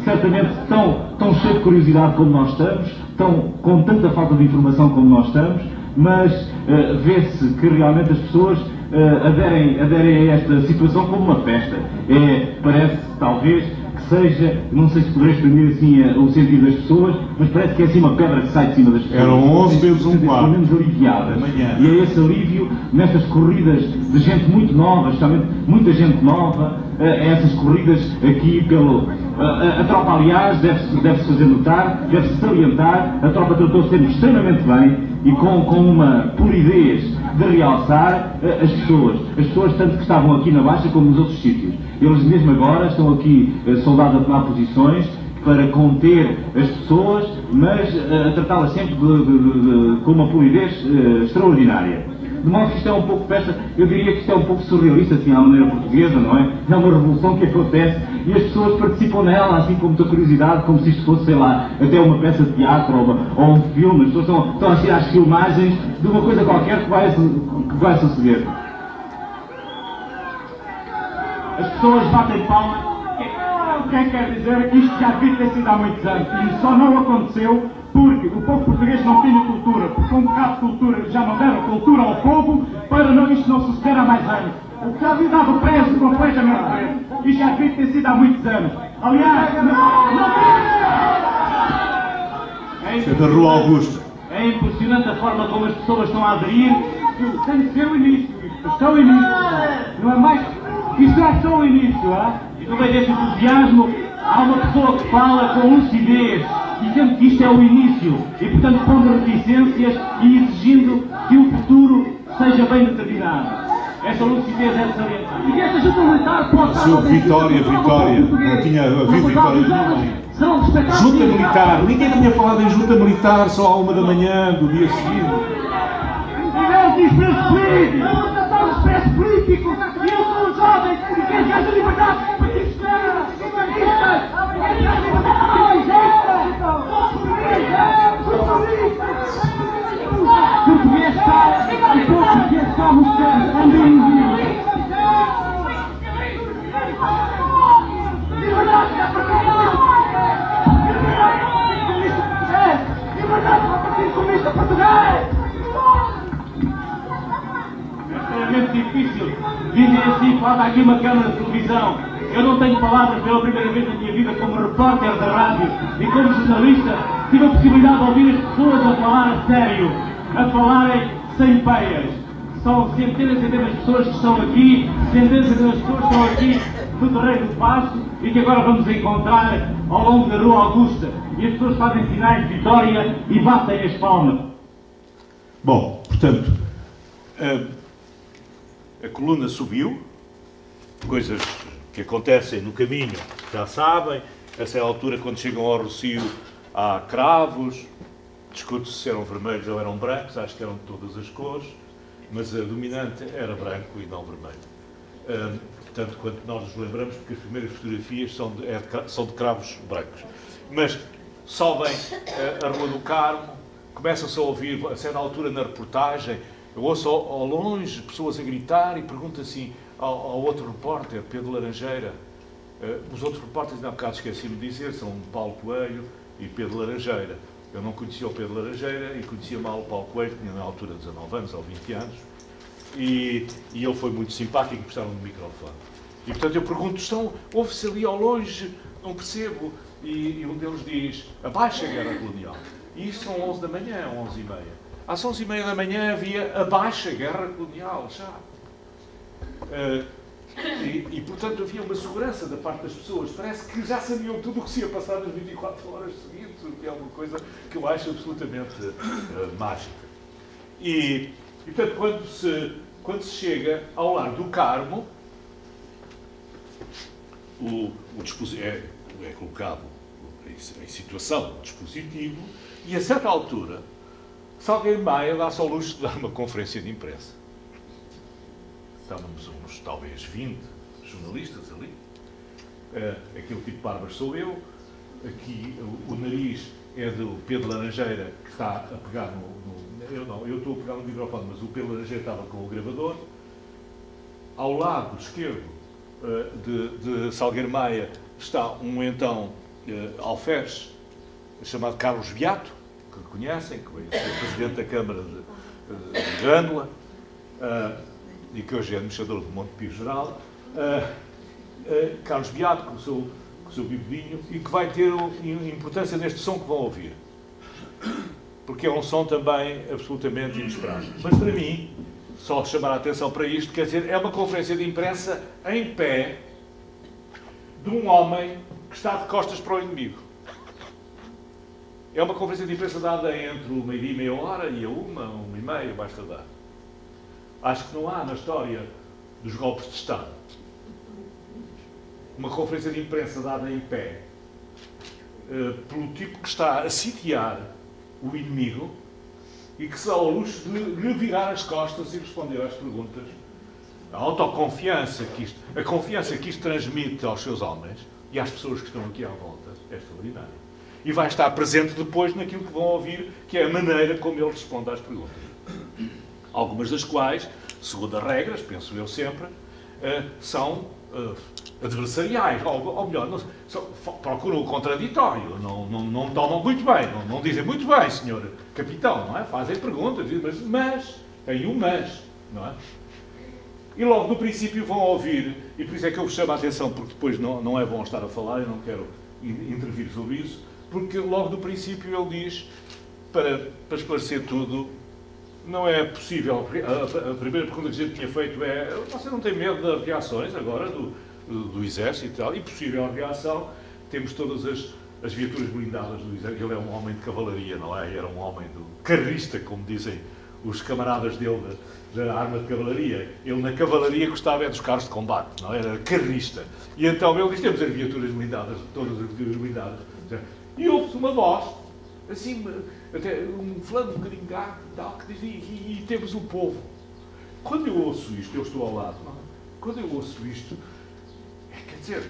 certamente tão, tão cheios de curiosidade como nós estamos, tão, com tanta falta de informação como nós estamos, mas uh, vê-se que realmente as pessoas uh, aderem, aderem a esta situação como uma festa. É, parece, talvez, que seja, não sei se poderei exprimir assim uh, o sentido das pessoas, mas parece que é assim uma pedra que sai de cima das pessoas. Eram onze vezes um quarto. Pelo menos aliviadas. E é esse alívio, nestas corridas de gente muito nova, justamente muita gente nova, uh, essas corridas aqui pelo... A, a tropa, aliás, deve-se deve fazer notar, deve-se salientar, a tropa tratou sempre extremamente bem e com, com uma polidez de realçar uh, as pessoas. As pessoas, tanto que estavam aqui na Baixa como nos outros sítios. Eles mesmo agora estão aqui, uh, soldados a tomar posições para conter as pessoas, mas uh, a tratá-las sempre de, de, de, de, com uma polidez uh, extraordinária. De modo que isto é um pouco festa, eu diria que isto é um pouco surrealista, assim, à maneira portuguesa, não é? É uma revolução que acontece e as pessoas participam nela, assim, com muita curiosidade, como se isto fosse, sei lá, até uma peça de teatro ou, uma, ou um filme. As pessoas estão, estão a assistir às filmagens de uma coisa qualquer que vai, que vai suceder. As pessoas batem palmas. O que é que quer dizer? Que isto já devia ter sido há muitos anos e só não aconteceu porque o povo português não tinha cultura, porque um bocado de cultura já não deram cultura ao povo para não, isto não suceder há mais anos. O que já havia dado preço completamente preso. Isto já devia ter sido há muitos anos. Aliás, não, não é, é da Rua Augusta. É impressionante a forma como as pessoas estão a aderir. Tem que ser o início. Isto é só o início. Não é mais. Isto é só o início. Ah? E no meio deste entusiasmo há uma pessoa que fala com lucidez, dizendo que isto é o início e, portanto, pondo reticências e exigindo que o futuro seja bem determinado. Essa lucidez é salientada. E esta junta militar pode Seu Vitória, Vitória. Não tinha havido Vitória nenhuma. Junta militar. Ninguém tinha falado em junta militar só à uma da manhã do dia seguinte. Tivemos expresso político. Estamos expresso político. E eu sou um jovem que quer que haja liberdade para que isto português está, o povo português está a mostrar onde é invisível. Liberdade para o Partido Comunista Português! É extremamente difícil dizer assim, falta aqui uma câmara de televisão. Eu não tenho palavras pela primeira vez na minha vida como repórter da rádio e como jornalista. Tive a possibilidade de ouvir as pessoas a falar a sério, a falarem sem peias. São centenas e centenas de pessoas que estão aqui, centenas e centenas de pessoas que estão aqui no terreno do Paço e que agora vamos encontrar ao longo da Rua Augusta. E as pessoas fazem sinais de vitória e batem as palmas. Bom, portanto, a, a coluna subiu, coisas que acontecem no caminho já sabem. Essa é a altura quando chegam ao Rocio há cravos, discute-se se eram vermelhos ou eram brancos, acho que eram de todas as cores, mas a dominante era branco e não vermelho. Um, tanto quanto nós nos lembramos, porque as primeiras fotografias são de, é de, são de cravos brancos. Mas sobem uh, a Rua do Carmo, começam-se a ouvir, a certa altura na reportagem, eu ouço ao, ao longe pessoas a gritar e pergunto assim ao, ao outro repórter, Pedro Laranjeira, uh, os outros repórteres, ainda há bocado esqueci-me de dizer, são Paulo Coelho e Pedro Laranjeira. Eu não conhecia o Pedro Laranjeira e conhecia mal o Paulo Coelho, que tinha na altura dezanove anos ou vinte anos, e, e ele foi muito simpático e gostaram do microfone. E portanto eu pergunto, estão, ouve-se ali ao longe, não percebo, e, e um deles diz, abaixa a guerra colonial. E isto são onze da manhã, onze e meia. Às onze e meia da manhã havia abaixa a guerra colonial, já. Uh, e, e portanto havia uma segurança da parte das pessoas, parece que já sabiam tudo o que se ia passar nas vinte e quatro horas seguintes, o que é uma coisa que eu acho absolutamente uh, mágica. E, e portanto quando se, quando se chega ao lar do Carmo, o, o dispositivo é, é colocado em, em situação, o dispositivo, e a certa altura Salgueiro Maia dá-se ao luxo de dar uma conferência de imprensa. Estávamos uns, talvez, vinte jornalistas ali. Uh, aquele tipo de barbas sou eu. Aqui o, o nariz é do Pedro Laranjeira, que está a pegar no, no... Eu não, eu estou a pegar no microfone, mas o Pedro Laranjeira estava com o gravador. Ao lado esquerdo uh, de, de Salgueiro Maia está um então uh, alferes, chamado Carlos Beato, que conhecem, que veio a ser presidente da Câmara de, de, de Grândola, uh, e que hoje é administrador do Monte Pio Geral. Uh, uh, Carlos Beato, com o seu, com o seu bigodinho, e que vai ter importância neste som que vão ouvir. Porque é um som também absolutamente inesperado. Mas para mim, só chamar a atenção para isto, quer dizer, é uma conferência de imprensa em pé de um homem que está de costas para o inimigo. É uma conferência de imprensa dada entre uma e meia hora e a uma, uma e meia, basta dar. Acho que não há na história dos golpes de Estado uma conferência de imprensa dada em pé uh, pelo tipo que está a sitiar o inimigo e que se dá ao luxo de lhe virar as costas e responder às perguntas. A autoconfiança que isto, a confiança que isto transmite aos seus homens e às pessoas que estão aqui à volta é extraordinária. E vai estar presente depois naquilo que vão ouvir, que é a maneira como ele responde às perguntas. Algumas das quais, segundo as regras, penso eu sempre, uh, são uh, adversariais, ou, ou melhor, não, são, procuram o contraditório, não, não, não tomam muito bem, não, não dizem muito bem, senhor capitão, não é? Fazem perguntas, mas, mas, tem um mas, não é? E logo no princípio vão ouvir, e por isso é que eu vos chamo a atenção, porque depois não, não é bom estar a falar, eu não quero intervir sobre isso, porque logo no princípio ele diz, para, para esclarecer tudo, não é possível. A, a primeira pergunta que a gente tinha feito é: você não tem medo das reações agora do, do, do Exército e tal? E possível a reação, temos todas as, as viaturas blindadas do Exército. Ele é um homem de cavalaria, não é? Era um homem do carrista, como dizem os camaradas dele da, da arma de cavalaria. Ele na cavalaria gostava é dos carros de combate, não é? Era carrista. E então ele diz: temos as viaturas blindadas, todas as viaturas blindadas. E ouve-se uma voz, assim, até um fulano um bocadinho gago e tal, que diz, e, e, e temos o povo. Quando eu ouço isto, eu estou ao lado, não é? Quando eu ouço isto, é, quer dizer,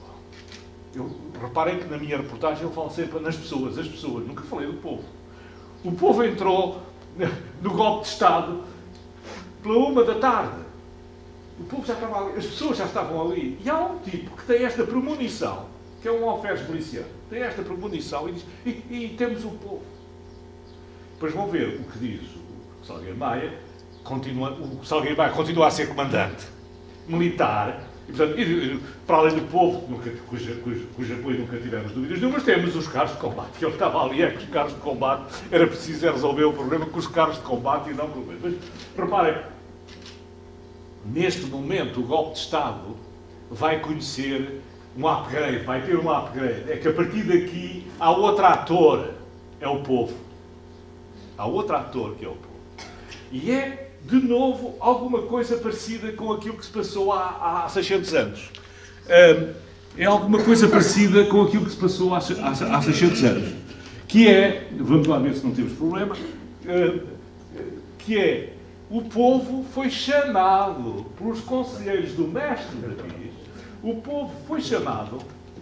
eu, reparem que na minha reportagem eu falo sempre nas pessoas, as pessoas, nunca falei do povo. O povo entrou no golpe de Estado pela uma da tarde. O povo já estava ali, as pessoas já estavam ali. E há um tipo que tem esta premonição, que é um alferes miliciano, tem esta premonição e diz, e, e temos o povo. Depois vão ver o que diz o Salgueiro Maia, continua, o Salgueiro Maia continua a ser comandante militar, e, portanto, e, para além do povo, nunca, cujo, cujo, cujo apoio nunca tivemos dúvidas nenhumas, temos os carros de combate. Ele estava ali, é que os carros de combate, era preciso resolver o problema com os carros de combate e não com o. Mas reparem, neste momento o golpe de Estado vai conhecer um upgrade, vai ter um upgrade. É que a partir daqui há outro ator, é o povo. Há outro ator que é o povo. E é, de novo, alguma coisa parecida com aquilo que se passou há, há seiscentos anos. Um, é alguma coisa parecida com aquilo que se passou há, há, há seiscentos anos. Que é, vamos lá ver se não temos problema, um, que é, o povo foi chamado pelos conselheiros do mestre Davi. O povo foi chamado,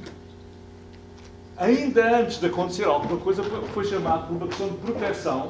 ainda antes de acontecer alguma coisa, foi chamado por uma questão de proteção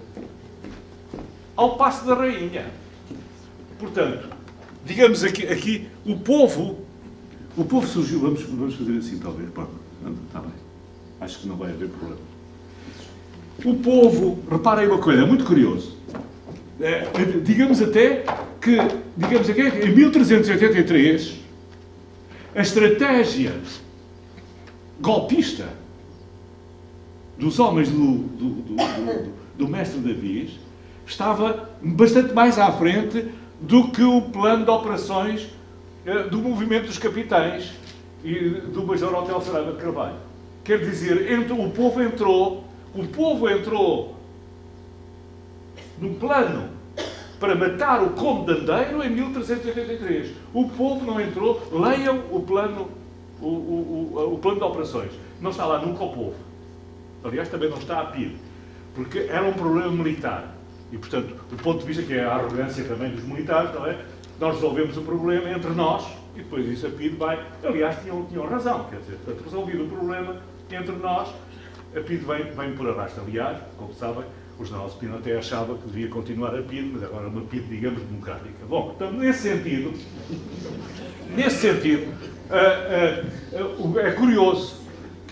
ao passo da rainha. Portanto, digamos aqui, aqui o povo, o povo surgiu, vamos, vamos fazer assim talvez, pronto, está bem, acho que não vai haver problema. O povo, reparem uma coisa, é muito curioso, é, digamos até que, digamos aqui, em mil trezentos e oitenta e três, a estratégia golpista dos homens do, do, do, do, do mestre Davi estava bastante mais à frente do que o plano de operações eh, do movimento dos capitães e do Major Hotel Saraiva de Carvalho. Quer dizer, entrou, o povo entrou, o povo entrou num plano para matar o Conde de Andeiro em mil trezentos e oitenta e três. O povo não entrou. Leiam o plano, o, o, o, o plano de operações. Não está lá nunca o povo. Aliás, também não está a P I D. Porque era um problema militar. E, portanto, do ponto de vista que é a arrogância também dos militares, não é? Nós resolvemos o problema entre nós e depois isso a P I D vai... Aliás, tinham, tinham razão. Quer dizer, portanto, resolvido o problema entre nós, a P I D vem, vem por arrasto. Aliás, como sabem, o general Spino até achava que devia continuar a P I D, mas agora é uma P I D, digamos, democrática. Bom, então, nesse sentido, nesse sentido, uh, uh, uh, é curioso que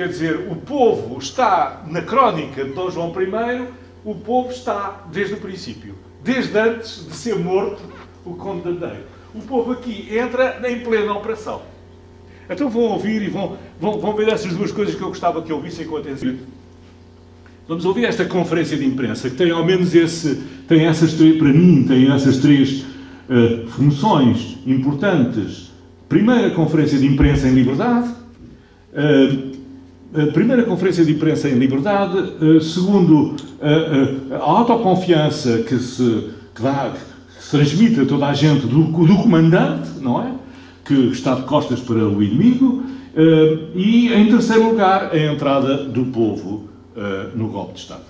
Quer dizer, o povo está na crónica de Dom João I, o povo está desde o princípio, desde antes de ser morto o Conde de Andeiro. O povo aqui entra em plena operação. Então vão ouvir e vão, vão, vão ver essas duas coisas que eu gostava que ouvissem com atenção. Vamos ouvir esta conferência de imprensa, que tem ao menos esse, tem essas três, para mim, tem essas três uh, funções importantes. Primeira conferência de imprensa em liberdade. Uh, a primeira conferência de imprensa em liberdade. Uh, segundo, uh, uh, a autoconfiança que se, que dá, que se transmite a toda a gente do, do comandante, não é? Que está de costas para o inimigo. Uh, e, em terceiro lugar, a entrada do povo Uh, no golpe de Estado.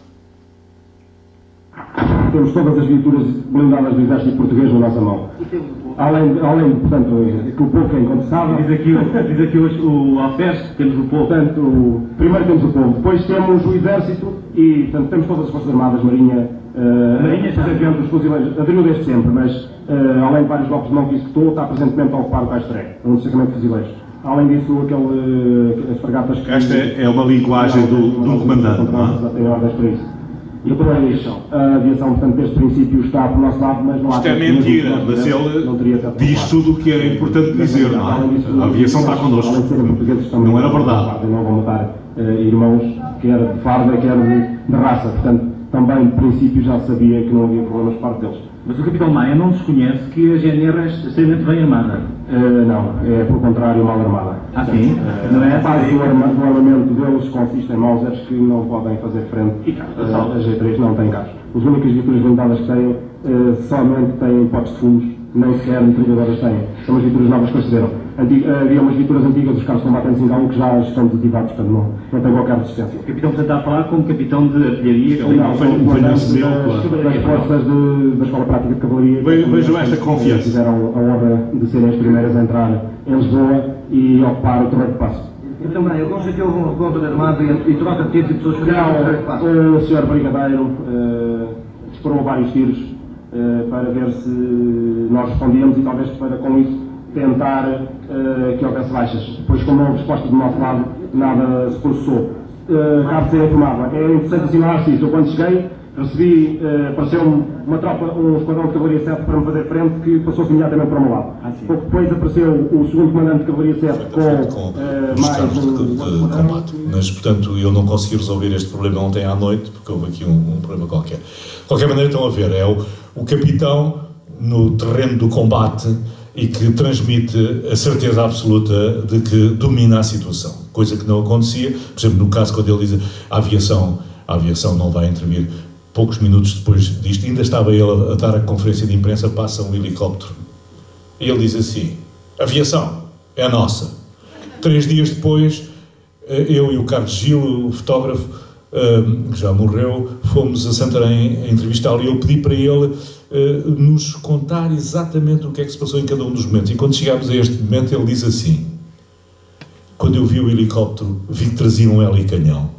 Temos todas as viaturas blindadas do exército português na nossa mão. Além, além portanto, que o povo é incontestável. Diz aqui, diz aqui hoje o Alferes, temos o povo. Portanto, primeiro temos o povo, depois temos o exército e, portanto, temos todas as forças armadas, marinha, uh, marinha está eventos, fuzileiros, aderiu desde sempre, mas, uh, além de vários golpes de mão que executou, está presentemente a ocupar o Castré, um destacamento de fuzileiros. Além disso, aquele, as fragatas que... Esta é uma linguagem do, de um comandante, não é? Tem ordens para isso. E depois, a aviação, portanto, desde o princípio está por nosso lado, mas não há... Isto é mentira, mas ele diz tudo o que era importante dizer, não é? A aviação está connosco. Não era verdade. Não vão matar uh, irmãos, quer de farda, quer de, de raça. Portanto, também, de princípio, já sabia que não havia problemas por parte deles. Mas o capitão Maia não desconhece que a G N R é extremamente bem armada. Uh, não, é por contrário mal armada. Ah, sim? Uh, não é a parte do, arma, do armamento deles consiste em Mausers que não podem fazer frente. Uh, a G três não tem carros. As únicas viaturas blindadas que têm uh, somente têm potes de fundos, nem sequer metralhadoras têm. São as viaturas novas que consideram. Antiga, havia umas viaturas antigas dos carros combatentes em Galo que já estão desativados, portanto não, não tem qualquer resistência. O capitão portanto, está a falar como capitão de artilharia? Não, não, foi um comandante das forças de, da Escola Prática de Cavalaria. Vejam esta confiança. Fizeram a honra de serem as primeiras a entrar em Lisboa e ocupar o Torreiro de Paço. Então, bem, eu consto que houve um conto de armado e, e troca de tiros e pessoas que ficaram no Torreiro de Paço. O senhor Brigadeiro uh, disparou vários tiros uh, para ver se nós respondíamos e talvez para com isso tentar uh, que houvesse baixas. Depois, como não houve resposta do nosso lado, nada se processou. Uh, cabe ser informado. É interessante assinalar-se isso. Eu, quando cheguei, recebi, uh, apareceu uma tropa, um esquadrão de cavalaria sete para me fazer frente, que passou-se imediatamente para o meu lado. Ah, pouco depois apareceu o segundo comandante de cavalaria sete com, com uh, mais carros um, de, de, de combate. Mas, portanto, eu não consegui resolver este problema ontem à noite, porque houve aqui um, um problema qualquer. De qualquer maneira, estão a ver, é o, o capitão no terreno do combate e que transmite a certeza absoluta de que domina a situação, coisa que não acontecia, por exemplo, no caso quando ele diz a aviação, a aviação não vai intervir, poucos minutos depois disto, ainda estava ele a dar a conferência de imprensa, passa um helicóptero, e ele diz assim, a aviação é nossa. Três dias depois, eu e o Carlos Gil, o fotógrafo, que já morreu, fomos a Santarém a entrevistá-lo e eu pedi para ele Uh, nos contar exatamente o que é que se passou em cada um dos momentos. E quando chegámos a este momento, ele diz assim, quando eu vi o helicóptero, vi que trazia um helicanhão.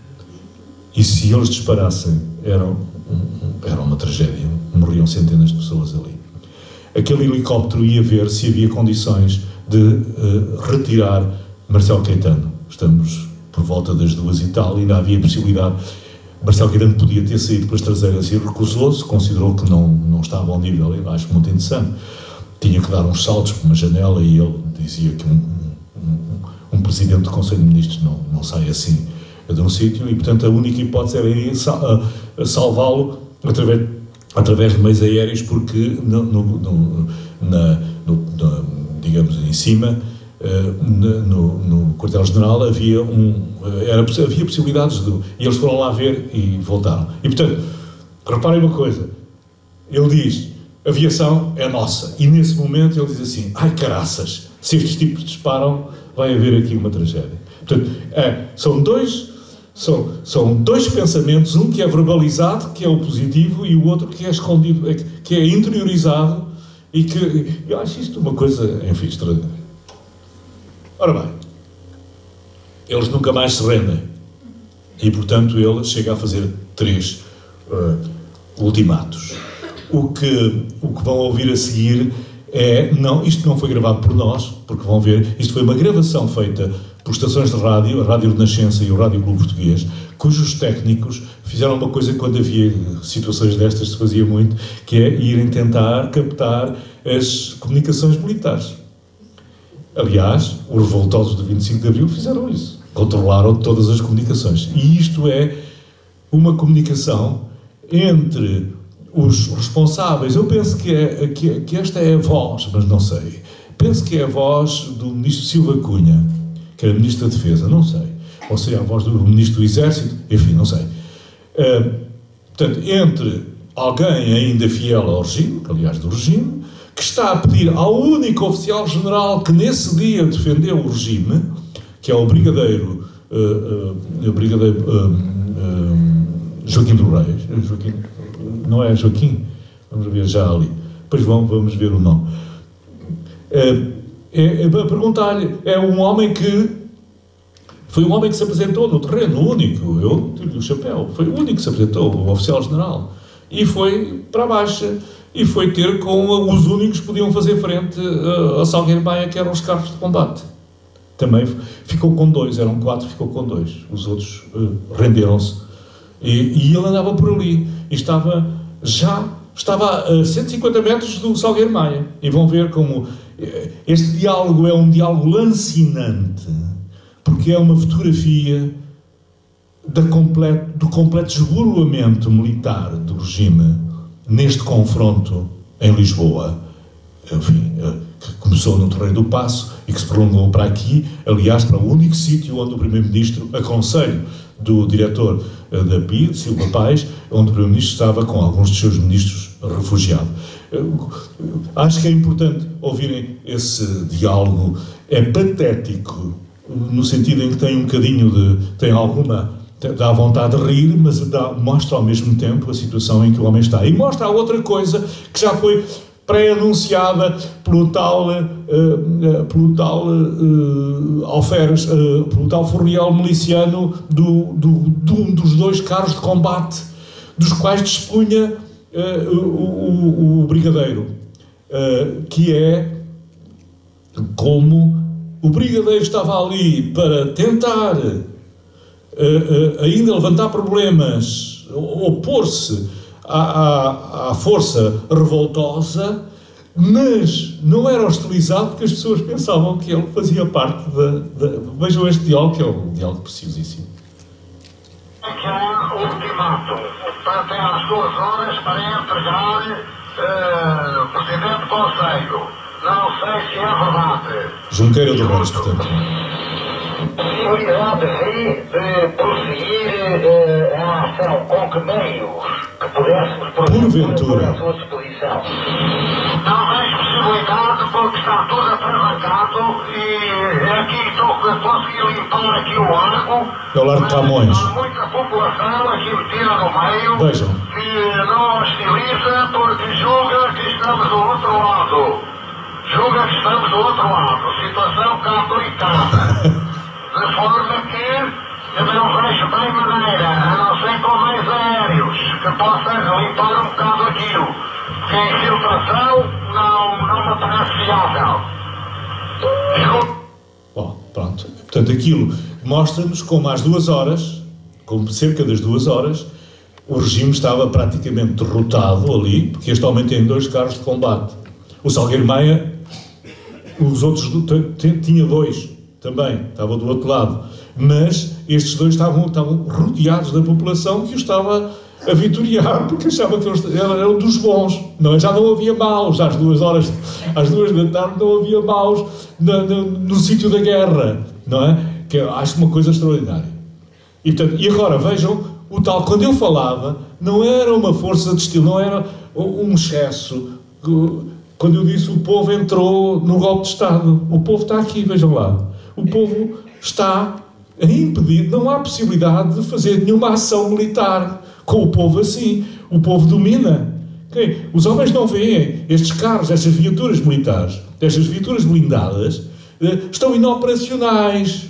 E se eles disparassem, era, um, era uma tragédia. Morriam centenas de pessoas ali. Aquele helicóptero ia ver se havia condições de uh, retirar Marcelo Caetano. Estamos por volta das duas e tal, e ainda havia possibilidade. Marcelo Caetano podia ter saído pelas traseiras e recusou-se, considerou que não, não estava ao nível, eu acho muito interessante. Tinha que dar uns saltos por uma janela e ele dizia que um, um, um presidente do Conselho de Ministros não, não sai assim de um sítio e, portanto, a única hipótese era ir salvá-lo através, através de meios aéreos, porque, no, no, no, na, no, na, digamos, em cima, Uh, no, no quartel-general havia, um, era, havia possibilidades de, e eles foram lá ver e voltaram. E, portanto, reparem uma coisa, ele diz, a aviação é nossa, e nesse momento ele diz assim, ai caraças, se estes tipos disparam, vai haver aqui uma tragédia. Portanto, é, são dois são, são dois pensamentos, um que é verbalizado, que é o positivo, e o outro que é escondido, que é interiorizado, e que, eu acho isto uma coisa, enfim, extraordinária. Ora bem, eles nunca mais se rendem e, portanto, ele chega a fazer três uh, ultimatos. O que, o que vão ouvir a seguir é, não, isto não foi gravado por nós, porque vão ver, isto foi uma gravação feita por estações de rádio, a Rádio Renascença e o Rádio Clube Português, cujos técnicos fizeram uma coisa que quando havia situações destas se fazia muito, que é irem tentar captar as comunicações militares. Aliás, os revoltosos do vinte e cinco de Abril fizeram isso. Controlaram todas as comunicações. E isto é uma comunicação entre os responsáveis. Eu penso que, é, que, que esta é a voz, mas não sei. Penso que é a voz do ministro Silva Cunha, que era ministro da Defesa, não sei. Ou seja, a voz do ministro do Exército, enfim, não sei. Uh, portanto, entre alguém ainda fiel ao regime, aliás, do regime, que está a pedir ao único oficial-general que nesse dia defendeu o regime, que é o brigadeiro, uh, uh, o brigadeiro uh, uh, Joaquim do Reis, Joaquim, não é Joaquim? Vamos ver já ali. Depois vamos, vamos ver o nome. Uh, é, é para perguntar-lhe, é um homem que foi um homem que se apresentou no terreno, o único, eu tiro-lhe o chapéu, foi o único que se apresentou, o oficial-general, e foi para a baixa, e foi ter com os únicos que podiam fazer frente a Salgueiro Maia, que eram os carros de combate. Também ficou com dois, eram quatro, ficou com dois, os outros uh, renderam-se, e, e ele andava por ali, e estava já, estava a cento e cinquenta metros do Salgueiro Maia, e vão ver como este diálogo é um diálogo lancinante, porque é uma fotografia da completo, do completo desboroamento militar do regime neste confronto em Lisboa, enfim, que começou no Terreiro do Paço e que se prolongou para aqui, aliás, para o único sítio onde o Primeiro-Ministro, a conselho do diretor da P I, de Silva Paes, onde o Primeiro-Ministro estava com alguns dos seus ministros refugiados. Acho que é importante ouvirem esse diálogo, é patético, no sentido em que tem um bocadinho de, tem alguma, dá vontade de rir, mas dá, mostra ao mesmo tempo a situação em que o homem está. E mostra a outra coisa que já foi pré-anunciada pelo tal, uh, uh, pelo tal uh, Alferes, uh, pelo tal Furriel miliciano do, do, de um dos dois carros de combate, dos quais dispunha uh, o, o, o brigadeiro, uh, que é como o brigadeiro estava ali para tentar uh, uh, ainda levantar problemas, opor-se à, à, à força revoltosa, mas não era hostilizado porque as pessoas pensavam que ele fazia parte da... da... Vejam este diálogo, que é um diálogo preciosíssimo. Que há um ultimato. Portanto, tem as duas horas para entregar uh, o Presidente do Conselho. Não sei se é verdade. Junqueira do Reis, portanto. Possibilidade aí de prosseguir uh, a ação, com que meios que pudéssemos porventura à sua disposição? Não vejo possibilidade porque está tudo atravancado e aqui estou a conseguir limpar aqui o largo. É o Largo de Camões. Há muita população aqui metida no meio. Vejam. Que não hostiliza porque julga que estamos do outro lado. Julga que estamos do outro lado. Situação cá complicada. De forma que eu não vejo bem maneira, a não ser com meios aéreos, que possa limpar um bocado aquilo. Porque a infiltração não, não me parece fiável. Bom, pronto. Portanto, aquilo mostra-nos como às duas horas, como cerca das duas horas, o regime estava praticamente derrotado ali, porque este homem tem dois carros de combate. O Salgueiro Maia, os outros tinha dois também, estava do outro lado. Mas estes dois estavam, estavam rodeados da população que o estava a vitoriar, porque achava que eles eram dos bons. Não, já não havia maus, às duas horas, às duas da tarde não havia maus no, no, no sítio da guerra, não é? Que eu acho uma coisa extraordinária. E, portanto, e agora vejam, o tal, quando eu falava, não era uma força de estilo, não era um excesso. Quando eu disse o povo entrou no golpe de Estado, o povo está aqui, vejam lá. O povo está impedido, não há possibilidade de fazer nenhuma ação militar com o povo assim. O povo domina. Okay? Os homens não veem estes carros, estas viaturas militares, estas viaturas blindadas, estão inoperacionais,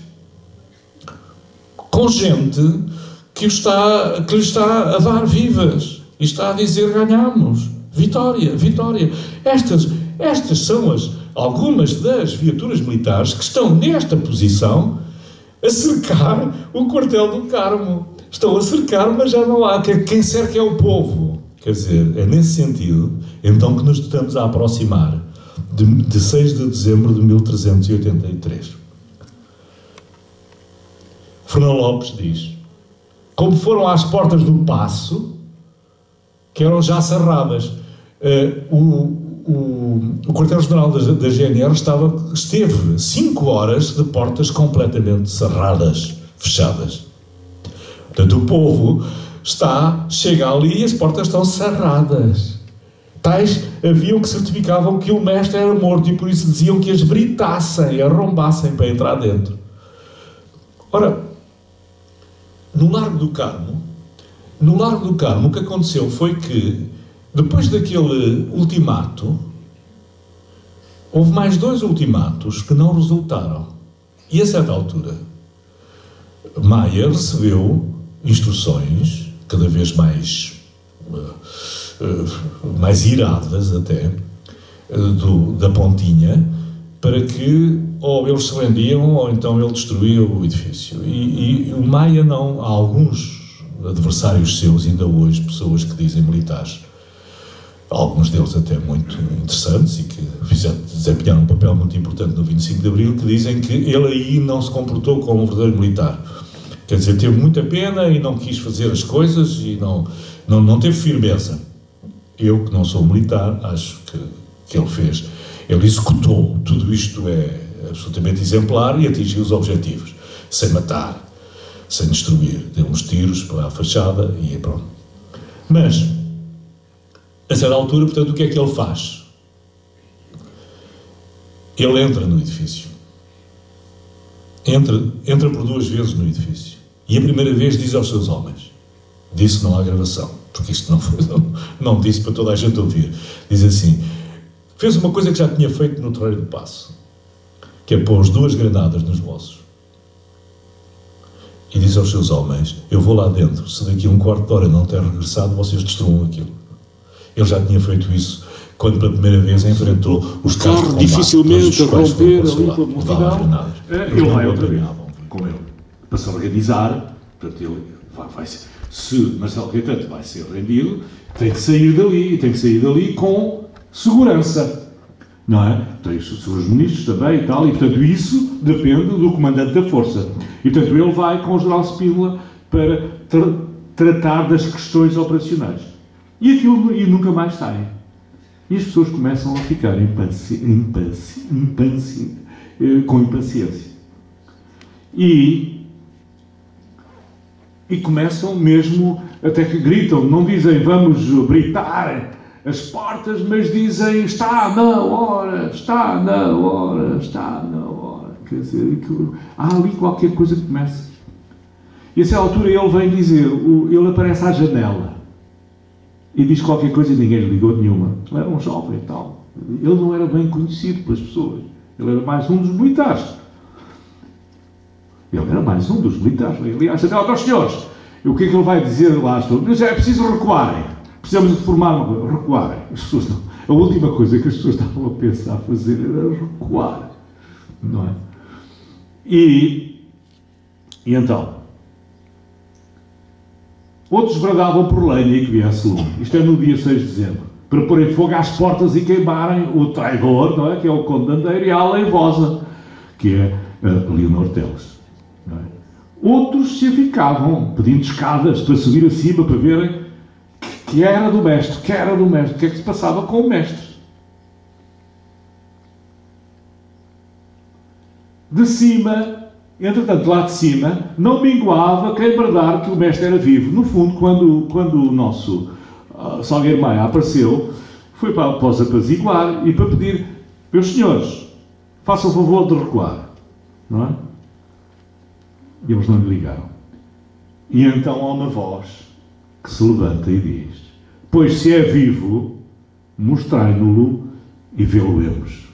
com gente que, está, que lhe está a dar vivas e está a dizer ganhamos, vitória, vitória. Estas, estas são as, algumas das viaturas militares que estão nesta posição a cercar o quartel do Carmo. Estão a cercar, mas já não há. Quem cerca é o povo. Quer dizer, é nesse sentido, então, que nos estamos a aproximar de, de seis de dezembro de mil trezentos e oitenta e três. Fernão Lopes diz: como foram às portas do Paço, que eram já cerradas. Uh, o, o, o quartel-general da, da G N R estava, esteve cinco horas de portas completamente cerradas, fechadas. Portanto, o povo está, chega ali e as portas estão cerradas. Tais haviam que certificavam que o mestre era morto e por isso diziam que as britassem, arrombassem para entrar dentro. Ora, no Largo do Carmo, no Largo do Carmo, o que aconteceu foi que, depois daquele ultimato, houve mais dois ultimatos que não resultaram. E a certa altura, Maia recebeu instruções, cada vez mais, uh, uh, mais iradas até, uh, do, da Pontinha, para que ou eles se rendiam ou então ele destruía o edifício. E, e o Maia não, há alguns adversários seus, ainda hoje, pessoas que dizem militares, alguns deles até muito interessantes e que fizeram, desempenharam um papel muito importante no vinte e cinco de Abril, que dizem que ele aí não se comportou como um verdadeiro militar. Quer dizer, teve muita pena e não quis fazer as coisas e não, não, não teve firmeza. Eu, que não sou militar, acho que, que ele fez. Ele executou, tudo isto é absolutamente exemplar e atingiu os objetivos, sem matar, sem destruir. Deu uns tiros para a fachada e pronto. Mas, a certa altura, portanto, o que é que ele faz? Ele entra no edifício. Entra, entra por duas vezes no edifício. E a primeira vez diz aos seus homens, disse não há gravação, porque isto não, foi, não, não disse para toda a gente ouvir, diz assim, fez uma coisa que já tinha feito no Terreiro do Paço, que é pôr duas granadas nos bolsos. E diz aos seus homens, eu vou lá dentro, se daqui a um quarto de hora não ter regressado, vocês destruam aquilo. Ele já tinha feito isso quando pela primeira vez enfrentou os carros de combate, dificilmente romper ali com a multidão. Ele vai outra vez com ele para se organizar. Portanto, ele vai, vai ser, se Marcelo Caetano vai ser rendido, tem que sair dali, tem que sair dali com segurança, não é? Tem os seus ministros também e tal, e portanto isso depende do comandante da força. E portanto ele vai com o general Spínola para tra tratar das questões operacionais. E aquilo e nunca mais sai. E as pessoas começam a ficar impaci impaci impaci eh, com impaciência. E, e começam mesmo, até que gritam, não dizem vamos britar as portas, mas dizem está na hora, está na hora, está na hora. Quer dizer, que há ali qualquer coisa que começa. E a essa altura ele vem dizer, ele aparece à janela e diz qualquer coisa e ninguém lhe ligou nenhuma. Ele era um jovem e tal. Ele não era bem conhecido pelas pessoas. Ele era mais um dos militares. Ele era mais um dos militares. Ele à janela dos senhores. E o que é que ele vai dizer lá? Mas é preciso recuarem. Precisamos de formar uma coisa. Recuarem. As pessoas não. A última coisa que as pessoas estavam a pensar a fazer era recuar. Não é? E, e então... Outros bradavam por lenha e que viesse lume. Isto é no dia seis de dezembro. Para porem fogo às portas e queimarem o traidor, não é? Que é o Conde de Andeiro, e a aleivosa, que é a Leonor Teles. Não é? Outros se ficavam pedindo escadas para subir acima, para verem que, que era do mestre, que era do mestre, o que é que se passava com o mestre. De cima... Entretanto, lá de cima, não minguava quem bradar que o mestre era vivo. No fundo, quando, quando o nosso uh, Salgueiro Maia apareceu, foi para, para os apaziguar e para pedir, meus senhores, façam o favor de recuar. Não é? E eles não lhe ligaram. E então há uma voz que se levanta e diz, pois se é vivo, mostrai-no-lo e vê-lo-emos.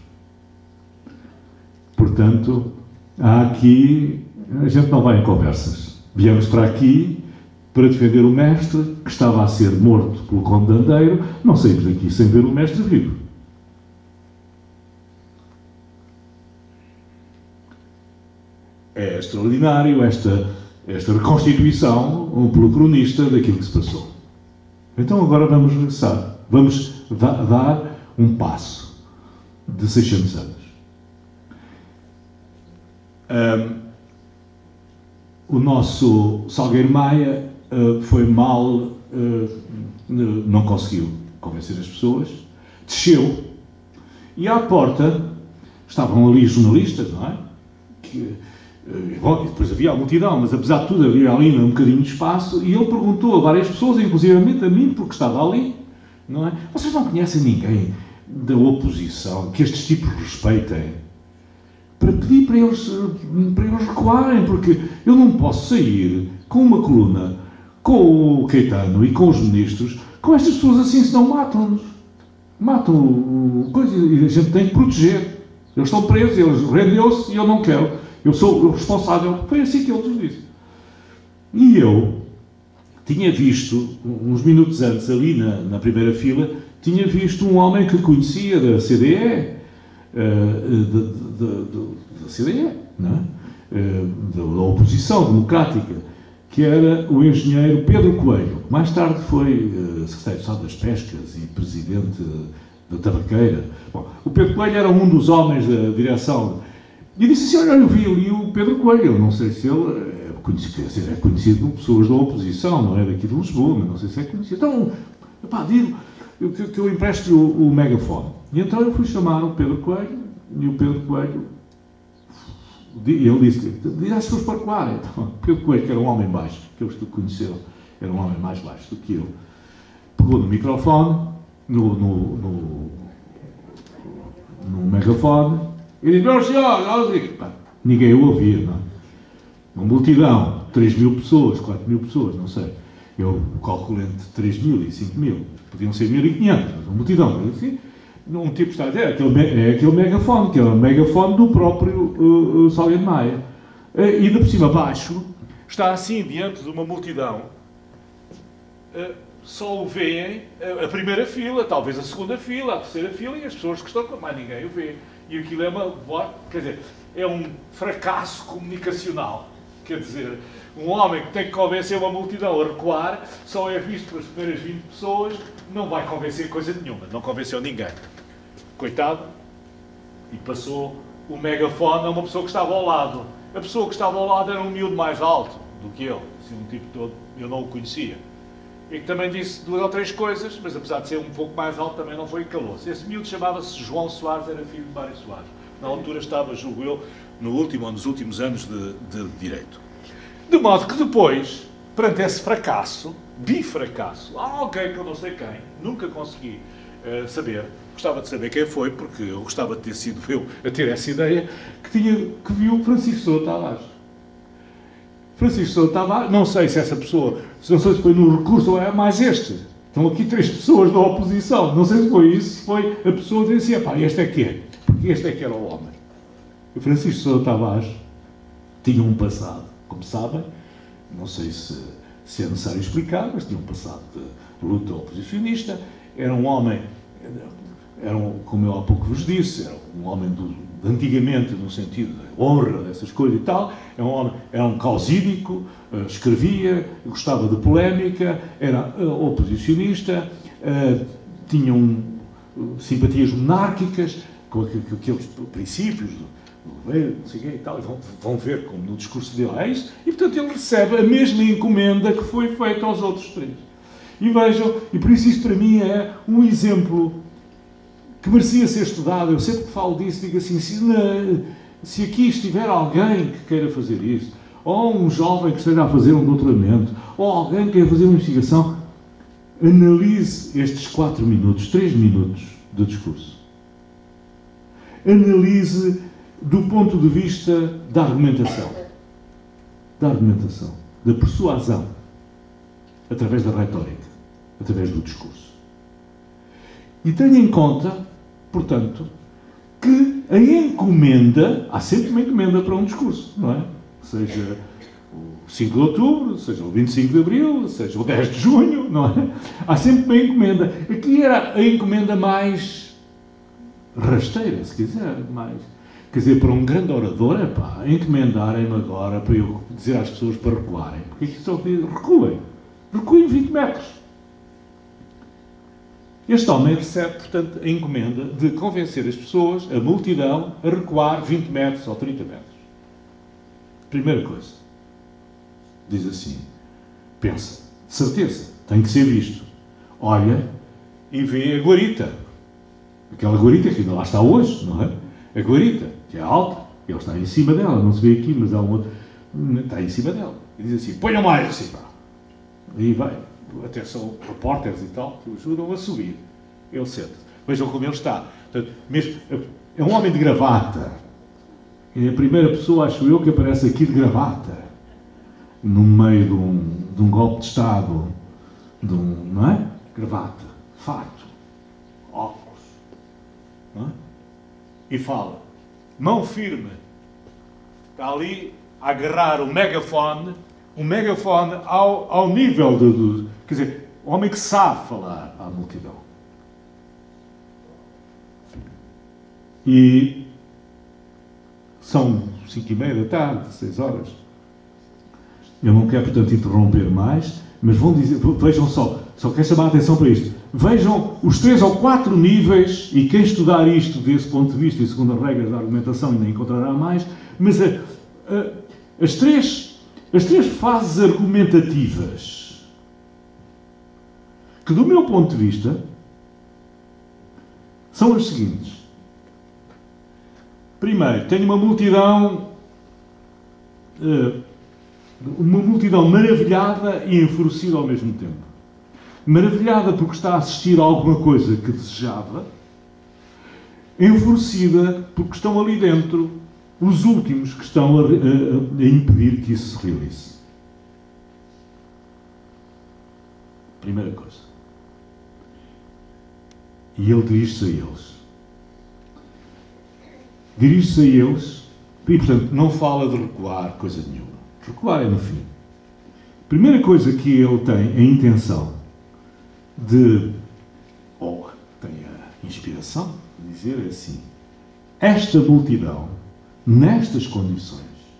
Portanto... Há aqui, a gente não vai em conversas. Viemos para aqui para defender o mestre, que estava a ser morto pelo Conde de Andeiro. Não saímos daqui sem ver o mestre vivo. é extraordinário esta, esta reconstituição pelo cronista daquilo que se passou. Então agora vamos regressar, vamos dar um passo de seiscentos anos. Um, o nosso Salgueiro Maia uh, foi mal, uh, não conseguiu convencer as pessoas, desceu e à porta estavam ali jornalistas, não é? Que, uh, bom, depois havia a multidão, mas apesar de tudo havia ali um bocadinho de espaço e ele perguntou a várias pessoas, inclusivamente a mim, porque estava ali, não é? Vocês não conhecem ninguém da oposição que estes tipos respeitem? Para pedir para eles, para eles recuarem, porque eu não posso sair com uma coluna, com o Caetano e com os ministros, com estas pessoas assim, senão matam-nos. Matam o coisa e a gente tem que proteger. Eles estão presos, eles rendeu-se e eu não quero. Eu sou o responsável. Foi assim que ele nos disse. E eu tinha visto, uns minutos antes, ali na, na primeira fila, tinha visto um homem que conhecia da C D E, da C D E, não é? uh, da, da oposição democrática, que era o engenheiro Pedro Coelho, que mais tarde foi uh, secretário de Estado das Pescas e presidente da Tabaqueira. Bom, o Pedro Coelho era um dos homens da direção. E disse assim, olha, eu vi ali o Pedro Coelho, eu não sei se ele é conhecido, é conhecido por pessoas da oposição, não é daqui de Lisboa, mas não sei se é conhecido. Então, pá, digo que, que eu empreste o, o megafone. E então eu fui chamar o Pedro Coelho, e o Pedro Coelho, e ele disse, diz às pessoas para recuarem. Então, o Pedro Coelho, que era um homem baixo, aqueles que conheceram, era um homem mais baixo do que eu, pegou no microfone, no, no, no, no megafone, e disse, meu senhor, ninguém o ouvia, não é? Uma multidão, três mil pessoas, quatro mil pessoas, não sei. Eu calculo entre três mil e cinco mil, podiam ser mil e quinhentos, mas uma multidão, assim. Um tipo está a dizer, é aquele, é aquele megafone, que é o megafone do próprio uh, uh, Salgueiro Maia. Uh, e de por cima abaixo, está assim diante de uma multidão. Uh, só o veem a, a primeira fila, talvez a segunda fila, a terceira fila, e as pessoas que estão, mais ninguém o vê. E aquilo é uma, quer dizer, é um fracasso comunicacional. Quer dizer, um homem que tem que convencer uma multidão a recuar, só é visto pelas primeiras vinte pessoas, não vai convencer coisa nenhuma, não convenceu ninguém. Coitado, e passou o megafone a uma pessoa que estava ao lado. A pessoa que estava ao lado era um miúdo mais alto do que ele, assim, um tipo todo, eu não o conhecia. E que também disse duas ou três coisas, mas apesar de ser um pouco mais alto, também não foi calor-se. Esse miúdo chamava-se João Soares, era filho de Mário Soares. Na altura estava, julgo eu, no último ou nos últimos anos de, de Direito. De modo que depois, perante esse fracasso, bifracasso, há alguém que eu não sei quem, nunca consegui uh, saber, gostava de saber quem foi, porque eu gostava de ter sido eu a ter essa ideia, que, tinha, que viu Francisco Sousa Tavares. Francisco Sousa Tavares, não sei se essa pessoa, não sei se foi no recurso ou é mais este. Estão aqui três pessoas da oposição, não sei se foi isso, se foi a pessoa que dizia, pá, este é que é, porque este é que era o homem. O Francisco Sousa Tavares tinha um passado, como sabem, não sei se, se é necessário explicar, mas tinha um passado de luta oposicionista, era um homem, era um, como eu há pouco vos disse, era um homem do, de antigamente, no sentido de honra, dessas coisas e tal, era um homem, era um causídico, uh, escrevia, gostava de polémica, era uh, oposicionista, uh, tinha um, uh, simpatias monárquicas, com aqueles princípios do não sei o quê e tal, e vão, vão ver como no discurso dele é isso, e portanto ele recebe a mesma encomenda que foi feita aos outros três. E vejam, e por isso isto para mim é um exemplo que merecia ser estudado. Eu sempre que falo disso digo assim, se, na, se aqui estiver alguém que queira fazer isso, ou um jovem que esteja a fazer um doutoramento, ou alguém que queira fazer uma investigação, analise estes quatro minutos, três minutos de discurso. Analise do ponto de vista da argumentação, da argumentação, da persuasão, através da retórica, através do discurso. E tenha em conta, portanto, que a encomenda, há sempre uma encomenda para um discurso, não é? Seja o cinco de outubro, seja o vinte e cinco de abril, seja o dez de junho, não é? Há sempre uma encomenda. Aqui era a encomenda mais rasteira, se quiser, mais... Quer dizer, para um grande orador, epá, encomendarem-me agora para eu dizer às pessoas para recuarem. Porque isto só diz, recuem. Recuem vinte metros. Este homem recebe, portanto, a encomenda de convencer as pessoas, a multidão, a recuar vinte metros ou trinta metros. Primeira coisa. Diz assim, pensa, de certeza, tem que ser visto. Olha e vê a guarita. Aquela guarita que ainda lá está hoje, não é? A guarita, que é alta, ele está em cima dela, não se vê aqui, mas há um outro, está em cima dela. E diz assim, ponham mais assim, pá. E vai, até são repórteres e tal, que o ajudam a subir. Ele senta. Vejam como ele está. Portanto, mesmo, é um homem de gravata. É a primeira pessoa, acho eu, que aparece aqui de gravata. No meio de um, de um golpe de Estado. De um, não é? Gravata. Fato. Óculos. Não é? E fala. Mão firme. Está ali a agarrar o megafone. Um megafone ao, ao nível do, do... Quer dizer, o homem que sabe falar à multidão. E são cinco e meia da tarde, seis horas. Eu não quero, portanto, interromper mais, mas vão dizer, vejam só, só quero chamar a atenção para isto. Vejam os três ou quatro níveis, e quem estudar isto desse ponto de vista, e segundo as regras da argumentação, ainda encontrará mais, mas a, a, as, três, as três fases argumentativas, que do meu ponto de vista, são as seguintes. Primeiro, tenho uma multidão, uma multidão maravilhada e enfurecida ao mesmo tempo. Maravilhada porque está a assistir a alguma coisa que desejava, enfurecida porque estão ali dentro os últimos que estão a, a, a impedir que isso se realize. Primeira coisa. E ele dirige-se a eles. Dirige-se a eles e, portanto, não fala de recuar coisa nenhuma. Recuar é no fim. Primeira coisa que ele tem a intenção de, ou tem a inspiração de dizer é assim, esta multidão, nestas condições,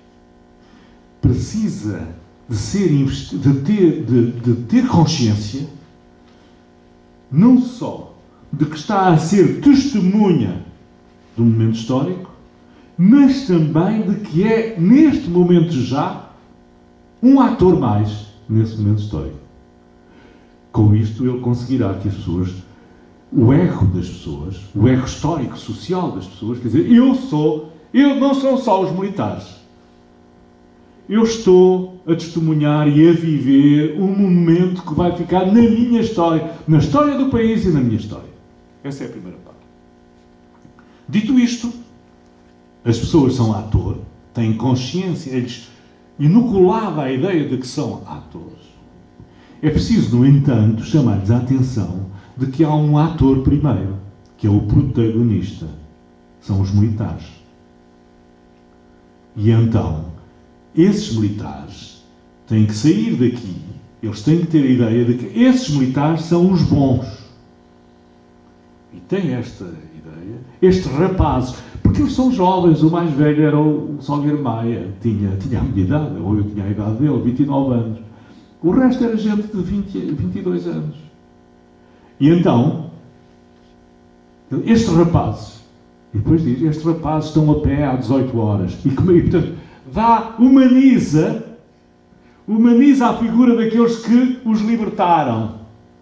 precisa de ser investida, de ter, de, de ter consciência, não só de que está a ser testemunha de um momento histórico, mas também de que é, neste momento já, um ator mais nesse momento histórico. Com isto, ele conseguirá que as pessoas, o erro das pessoas, o erro histórico, social das pessoas, quer dizer, eu sou, eu não sou só os militares. Eu estou a testemunhar e a viver um momento que vai ficar na minha história, na história do país e na minha história. Essa é a primeira parte. Dito isto, as pessoas são ator, têm consciência, eles inoculada a ideia de que são atores. É preciso, no entanto, chamar-lhes a atenção de que há um ator primeiro, que é o protagonista. São os militares. E então, esses militares têm que sair daqui, eles têm que ter a ideia de que esses militares são os bons. E têm esta ideia, estes rapazes, porque eles são jovens, o mais velho era o Salgueiro Maia, tinha, tinha a minha idade, ou eu tinha a idade dele, vinte e nove anos. O resto era gente de vinte, vinte e dois anos. E então, estes rapazes, e depois diz, estes rapazes estão a pé há dezoito horas, e, e portanto, dá, humaniza, humaniza a figura daqueles que os libertaram.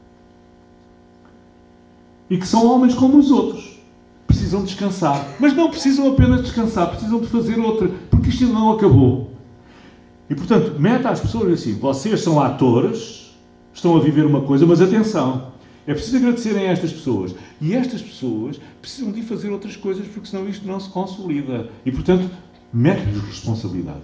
E que são homens como os outros. Precisam descansar. Mas não precisam apenas descansar, precisam de fazer outra, porque isto ainda não acabou. E, portanto, meta às pessoas assim, vocês são atores, estão a viver uma coisa, mas atenção, é preciso agradecerem a estas pessoas. E estas pessoas precisam de ir fazer outras coisas, porque senão isto não se consolida. E, portanto, mete-lhes responsabilidade.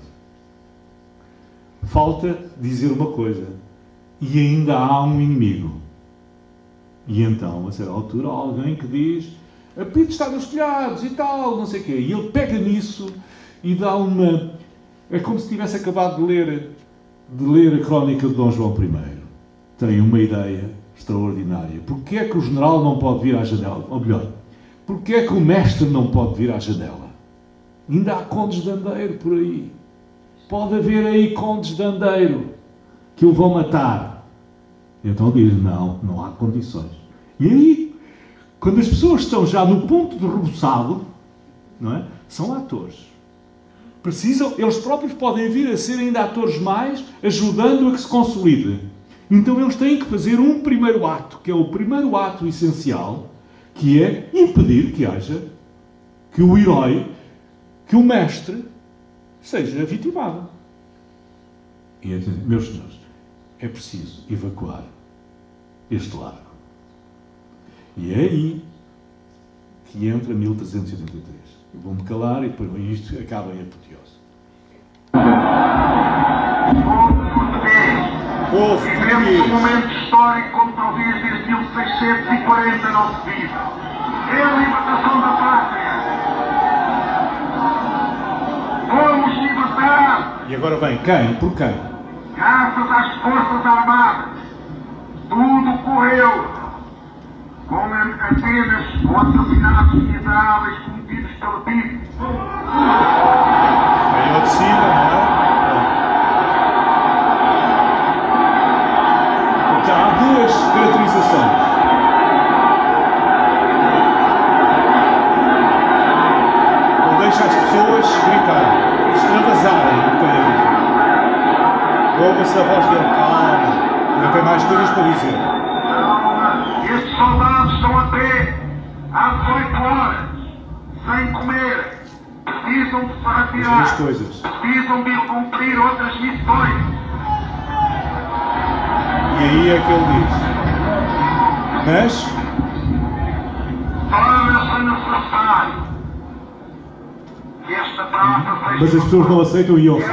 Falta dizer uma coisa. E ainda há um inimigo. E então, a certa altura, há alguém que diz a Pito está nos telhados e tal, não sei o quê. E ele pega nisso e dá uma... É como se tivesse acabado de ler, de ler a crónica de Dom João primeiro. Tem uma ideia extraordinária. Porquê é que o general não pode vir à janela? Ou melhor, porquê é que o mestre não pode vir à janela? Ainda há condes de Andeiro por aí. Pode haver aí condes de Andeiro que o vão matar. Então diz, não, não há condições. E aí, quando as pessoas estão já no ponto de reboçado, não é? São atores. Precisam, eles próprios podem vir a ser ainda atores mais, ajudando a que se consolide. Então eles têm que fazer um primeiro ato, que é o primeiro ato essencial, que é impedir que haja, que o herói, que o mestre, seja vitimado. E, meus senhores, é preciso evacuar este largo. E é aí que entra mil trezentos e oitenta e três. Eu vou-me calar e depois isto acaba em apoteose. Povo português. Vivemos um momento histórico como talvez desde mil seiscentos e quarenta não se vive. É a libertação da pátria. Vamos libertar. E agora vem quem? Por quem? Graças às Forças Armadas. Tudo correu com apenas com assassinatos miseráveis cometidos pelo P I B. Vem ao de cima, não é? Já há duas caracterizações. Não deixa as pessoas gritarem, extravasarem o que têm a dizer. Ouve-se a voz dele, calma, ainda tem mais coisas para dizer. Estes soldados estão até há dezoito horas, sem comer. Precisam de se retirar. As coisas. Precisam de cumprir outras missões. E aí é que ele diz. Mas torna-se necessário que esta praça seja... Mas as pessoas não aceitam e ouçam.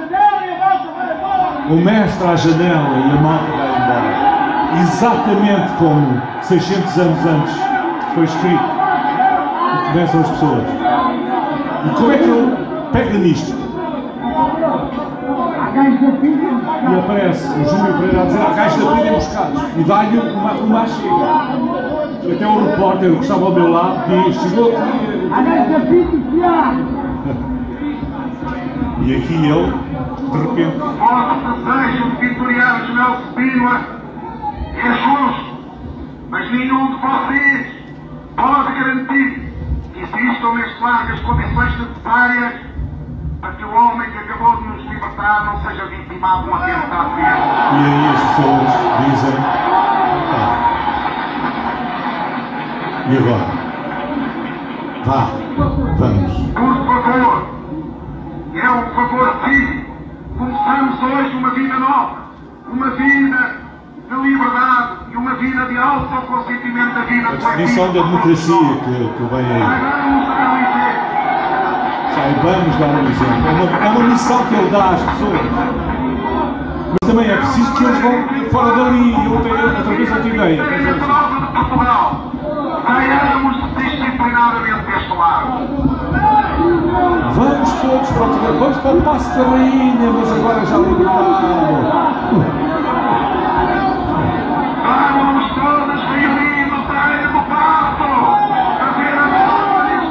O mestre à janela e a malta vai embora. Exatamente como seiscentos anos antes foi escrito. E começam as pessoas. E como é que ele pega nisto? E aparece o Júlio Pereira a dizer a caixa da pilha buscados. E dá-lhe uma, uma chega. Até o repórter que estava ao meu lado diz, chegou aqui. E aqui ele, de repente... O vosso desejo de vitoriar o general Spínola é justo, mas nenhum de vocês pode garantir que existam neste largo as condições necessárias para que o homem que acabou de nos libertar não seja vitimado de um atentado dele. E aí as pessoas dizem... Ah, e agora? Vá, vamos. Por favor, é um favor cívico. Começamos hoje uma vida nova, uma vida de liberdade e uma vida de autoconsentimento da vida A definição da democracia que, que vem aí. Saibamos dar um exemplo. Saibamos dar um exemplo. É uma, é uma missão que ele dá às pessoas. Mas também é preciso que eles vão fora dali. E eu tenho outra vez outra ideia. A prova de Portugal. Saiamos disciplinadamente deste lado. Vamos todos para o vamos para o Passo da Rainha, mas agora já libertado. Vamos todos reunir no terreno do Passo a ver a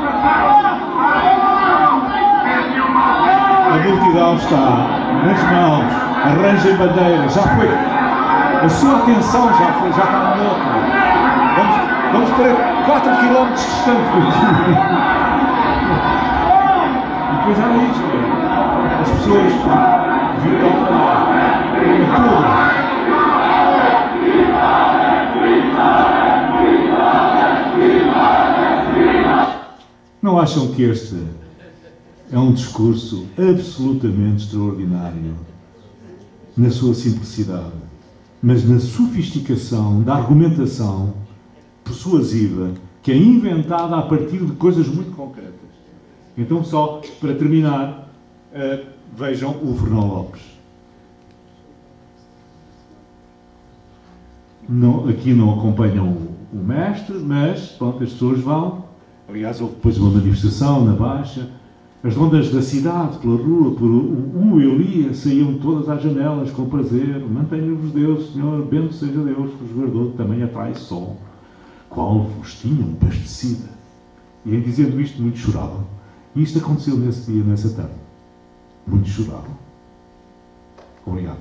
manifestação. A multidão está nas mãos, arranjem bandeiras, já foi. A sua atenção já, foi, já está noutra. Vamos, vamos para quatro quilómetros distantes daqui. E depois há isto. As pessoas viram tudo. Não acham que este é um discurso absolutamente extraordinário na sua simplicidade, mas na sofisticação da argumentação persuasiva que é inventada a partir de coisas muito concretas? Então, só para terminar, uh, vejam o Fernão Lopes. Não, aqui não acompanham o, o mestre, mas pronto, as pessoas vão. Aliás, houve depois uma manifestação na Baixa. As rondas da cidade, pela rua, por o, o Elia, saíam todas às janelas com prazer. Mantenha-vos Deus, Senhor, bendito seja Deus, que vos guardou também atrai sol, qual vos tinham abastecida. E em dizendo isto, muitos choravam. E isto aconteceu nesse dia, nessa tarde. Muitos choravam. Obrigado.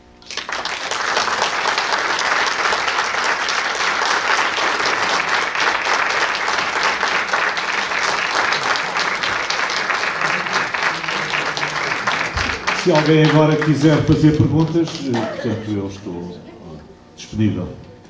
Se alguém agora quiser fazer perguntas, portanto, eu estou disponível.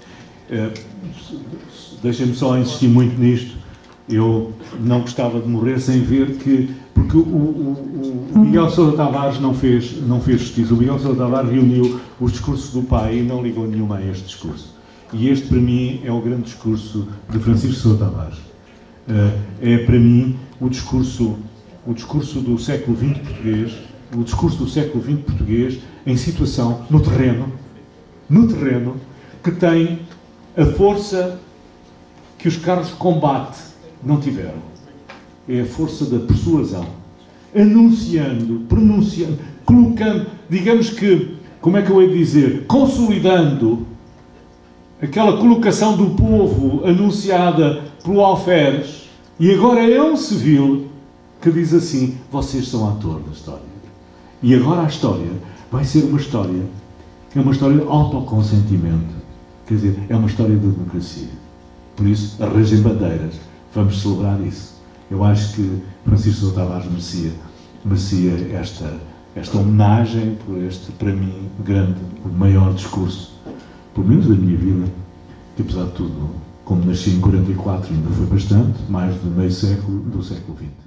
Deixem-me só insistir muito nisto. Eu não gostava de morrer sem ver que... Porque o, o, o Miguel Sousa Tavares não fez, não fez justiça. O Miguel Sousa Tavares reuniu os discursos do pai e não ligou nenhuma a este discurso. E este, para mim, é o grande discurso de Francisco Sousa Tavares. É, para mim, o discurso, o discurso do século vinte português, o discurso do século vinte português em situação, no terreno, no terreno, que tem a força que os carros de combate não tiveram. É a força da persuasão. Anunciando, pronunciando, colocando, digamos que, como é que eu hei de dizer, consolidando aquela colocação do povo anunciada pelo alferes, e agora é um civil que diz assim: vocês são ator da história. E agora a história vai ser uma história, é uma história de autoconsentimento. Quer dizer, é uma história de democracia. Por isso, arranjem bandeiras. Vamos celebrar isso. Eu acho que Francisco Sousa Tavares merecia, merecia esta, esta homenagem por este, para mim, grande, o maior discurso, pelo menos da minha vida, que apesar de tudo, como nasci em quarenta e quatro, ainda foi bastante, mais de meio século do século vinte.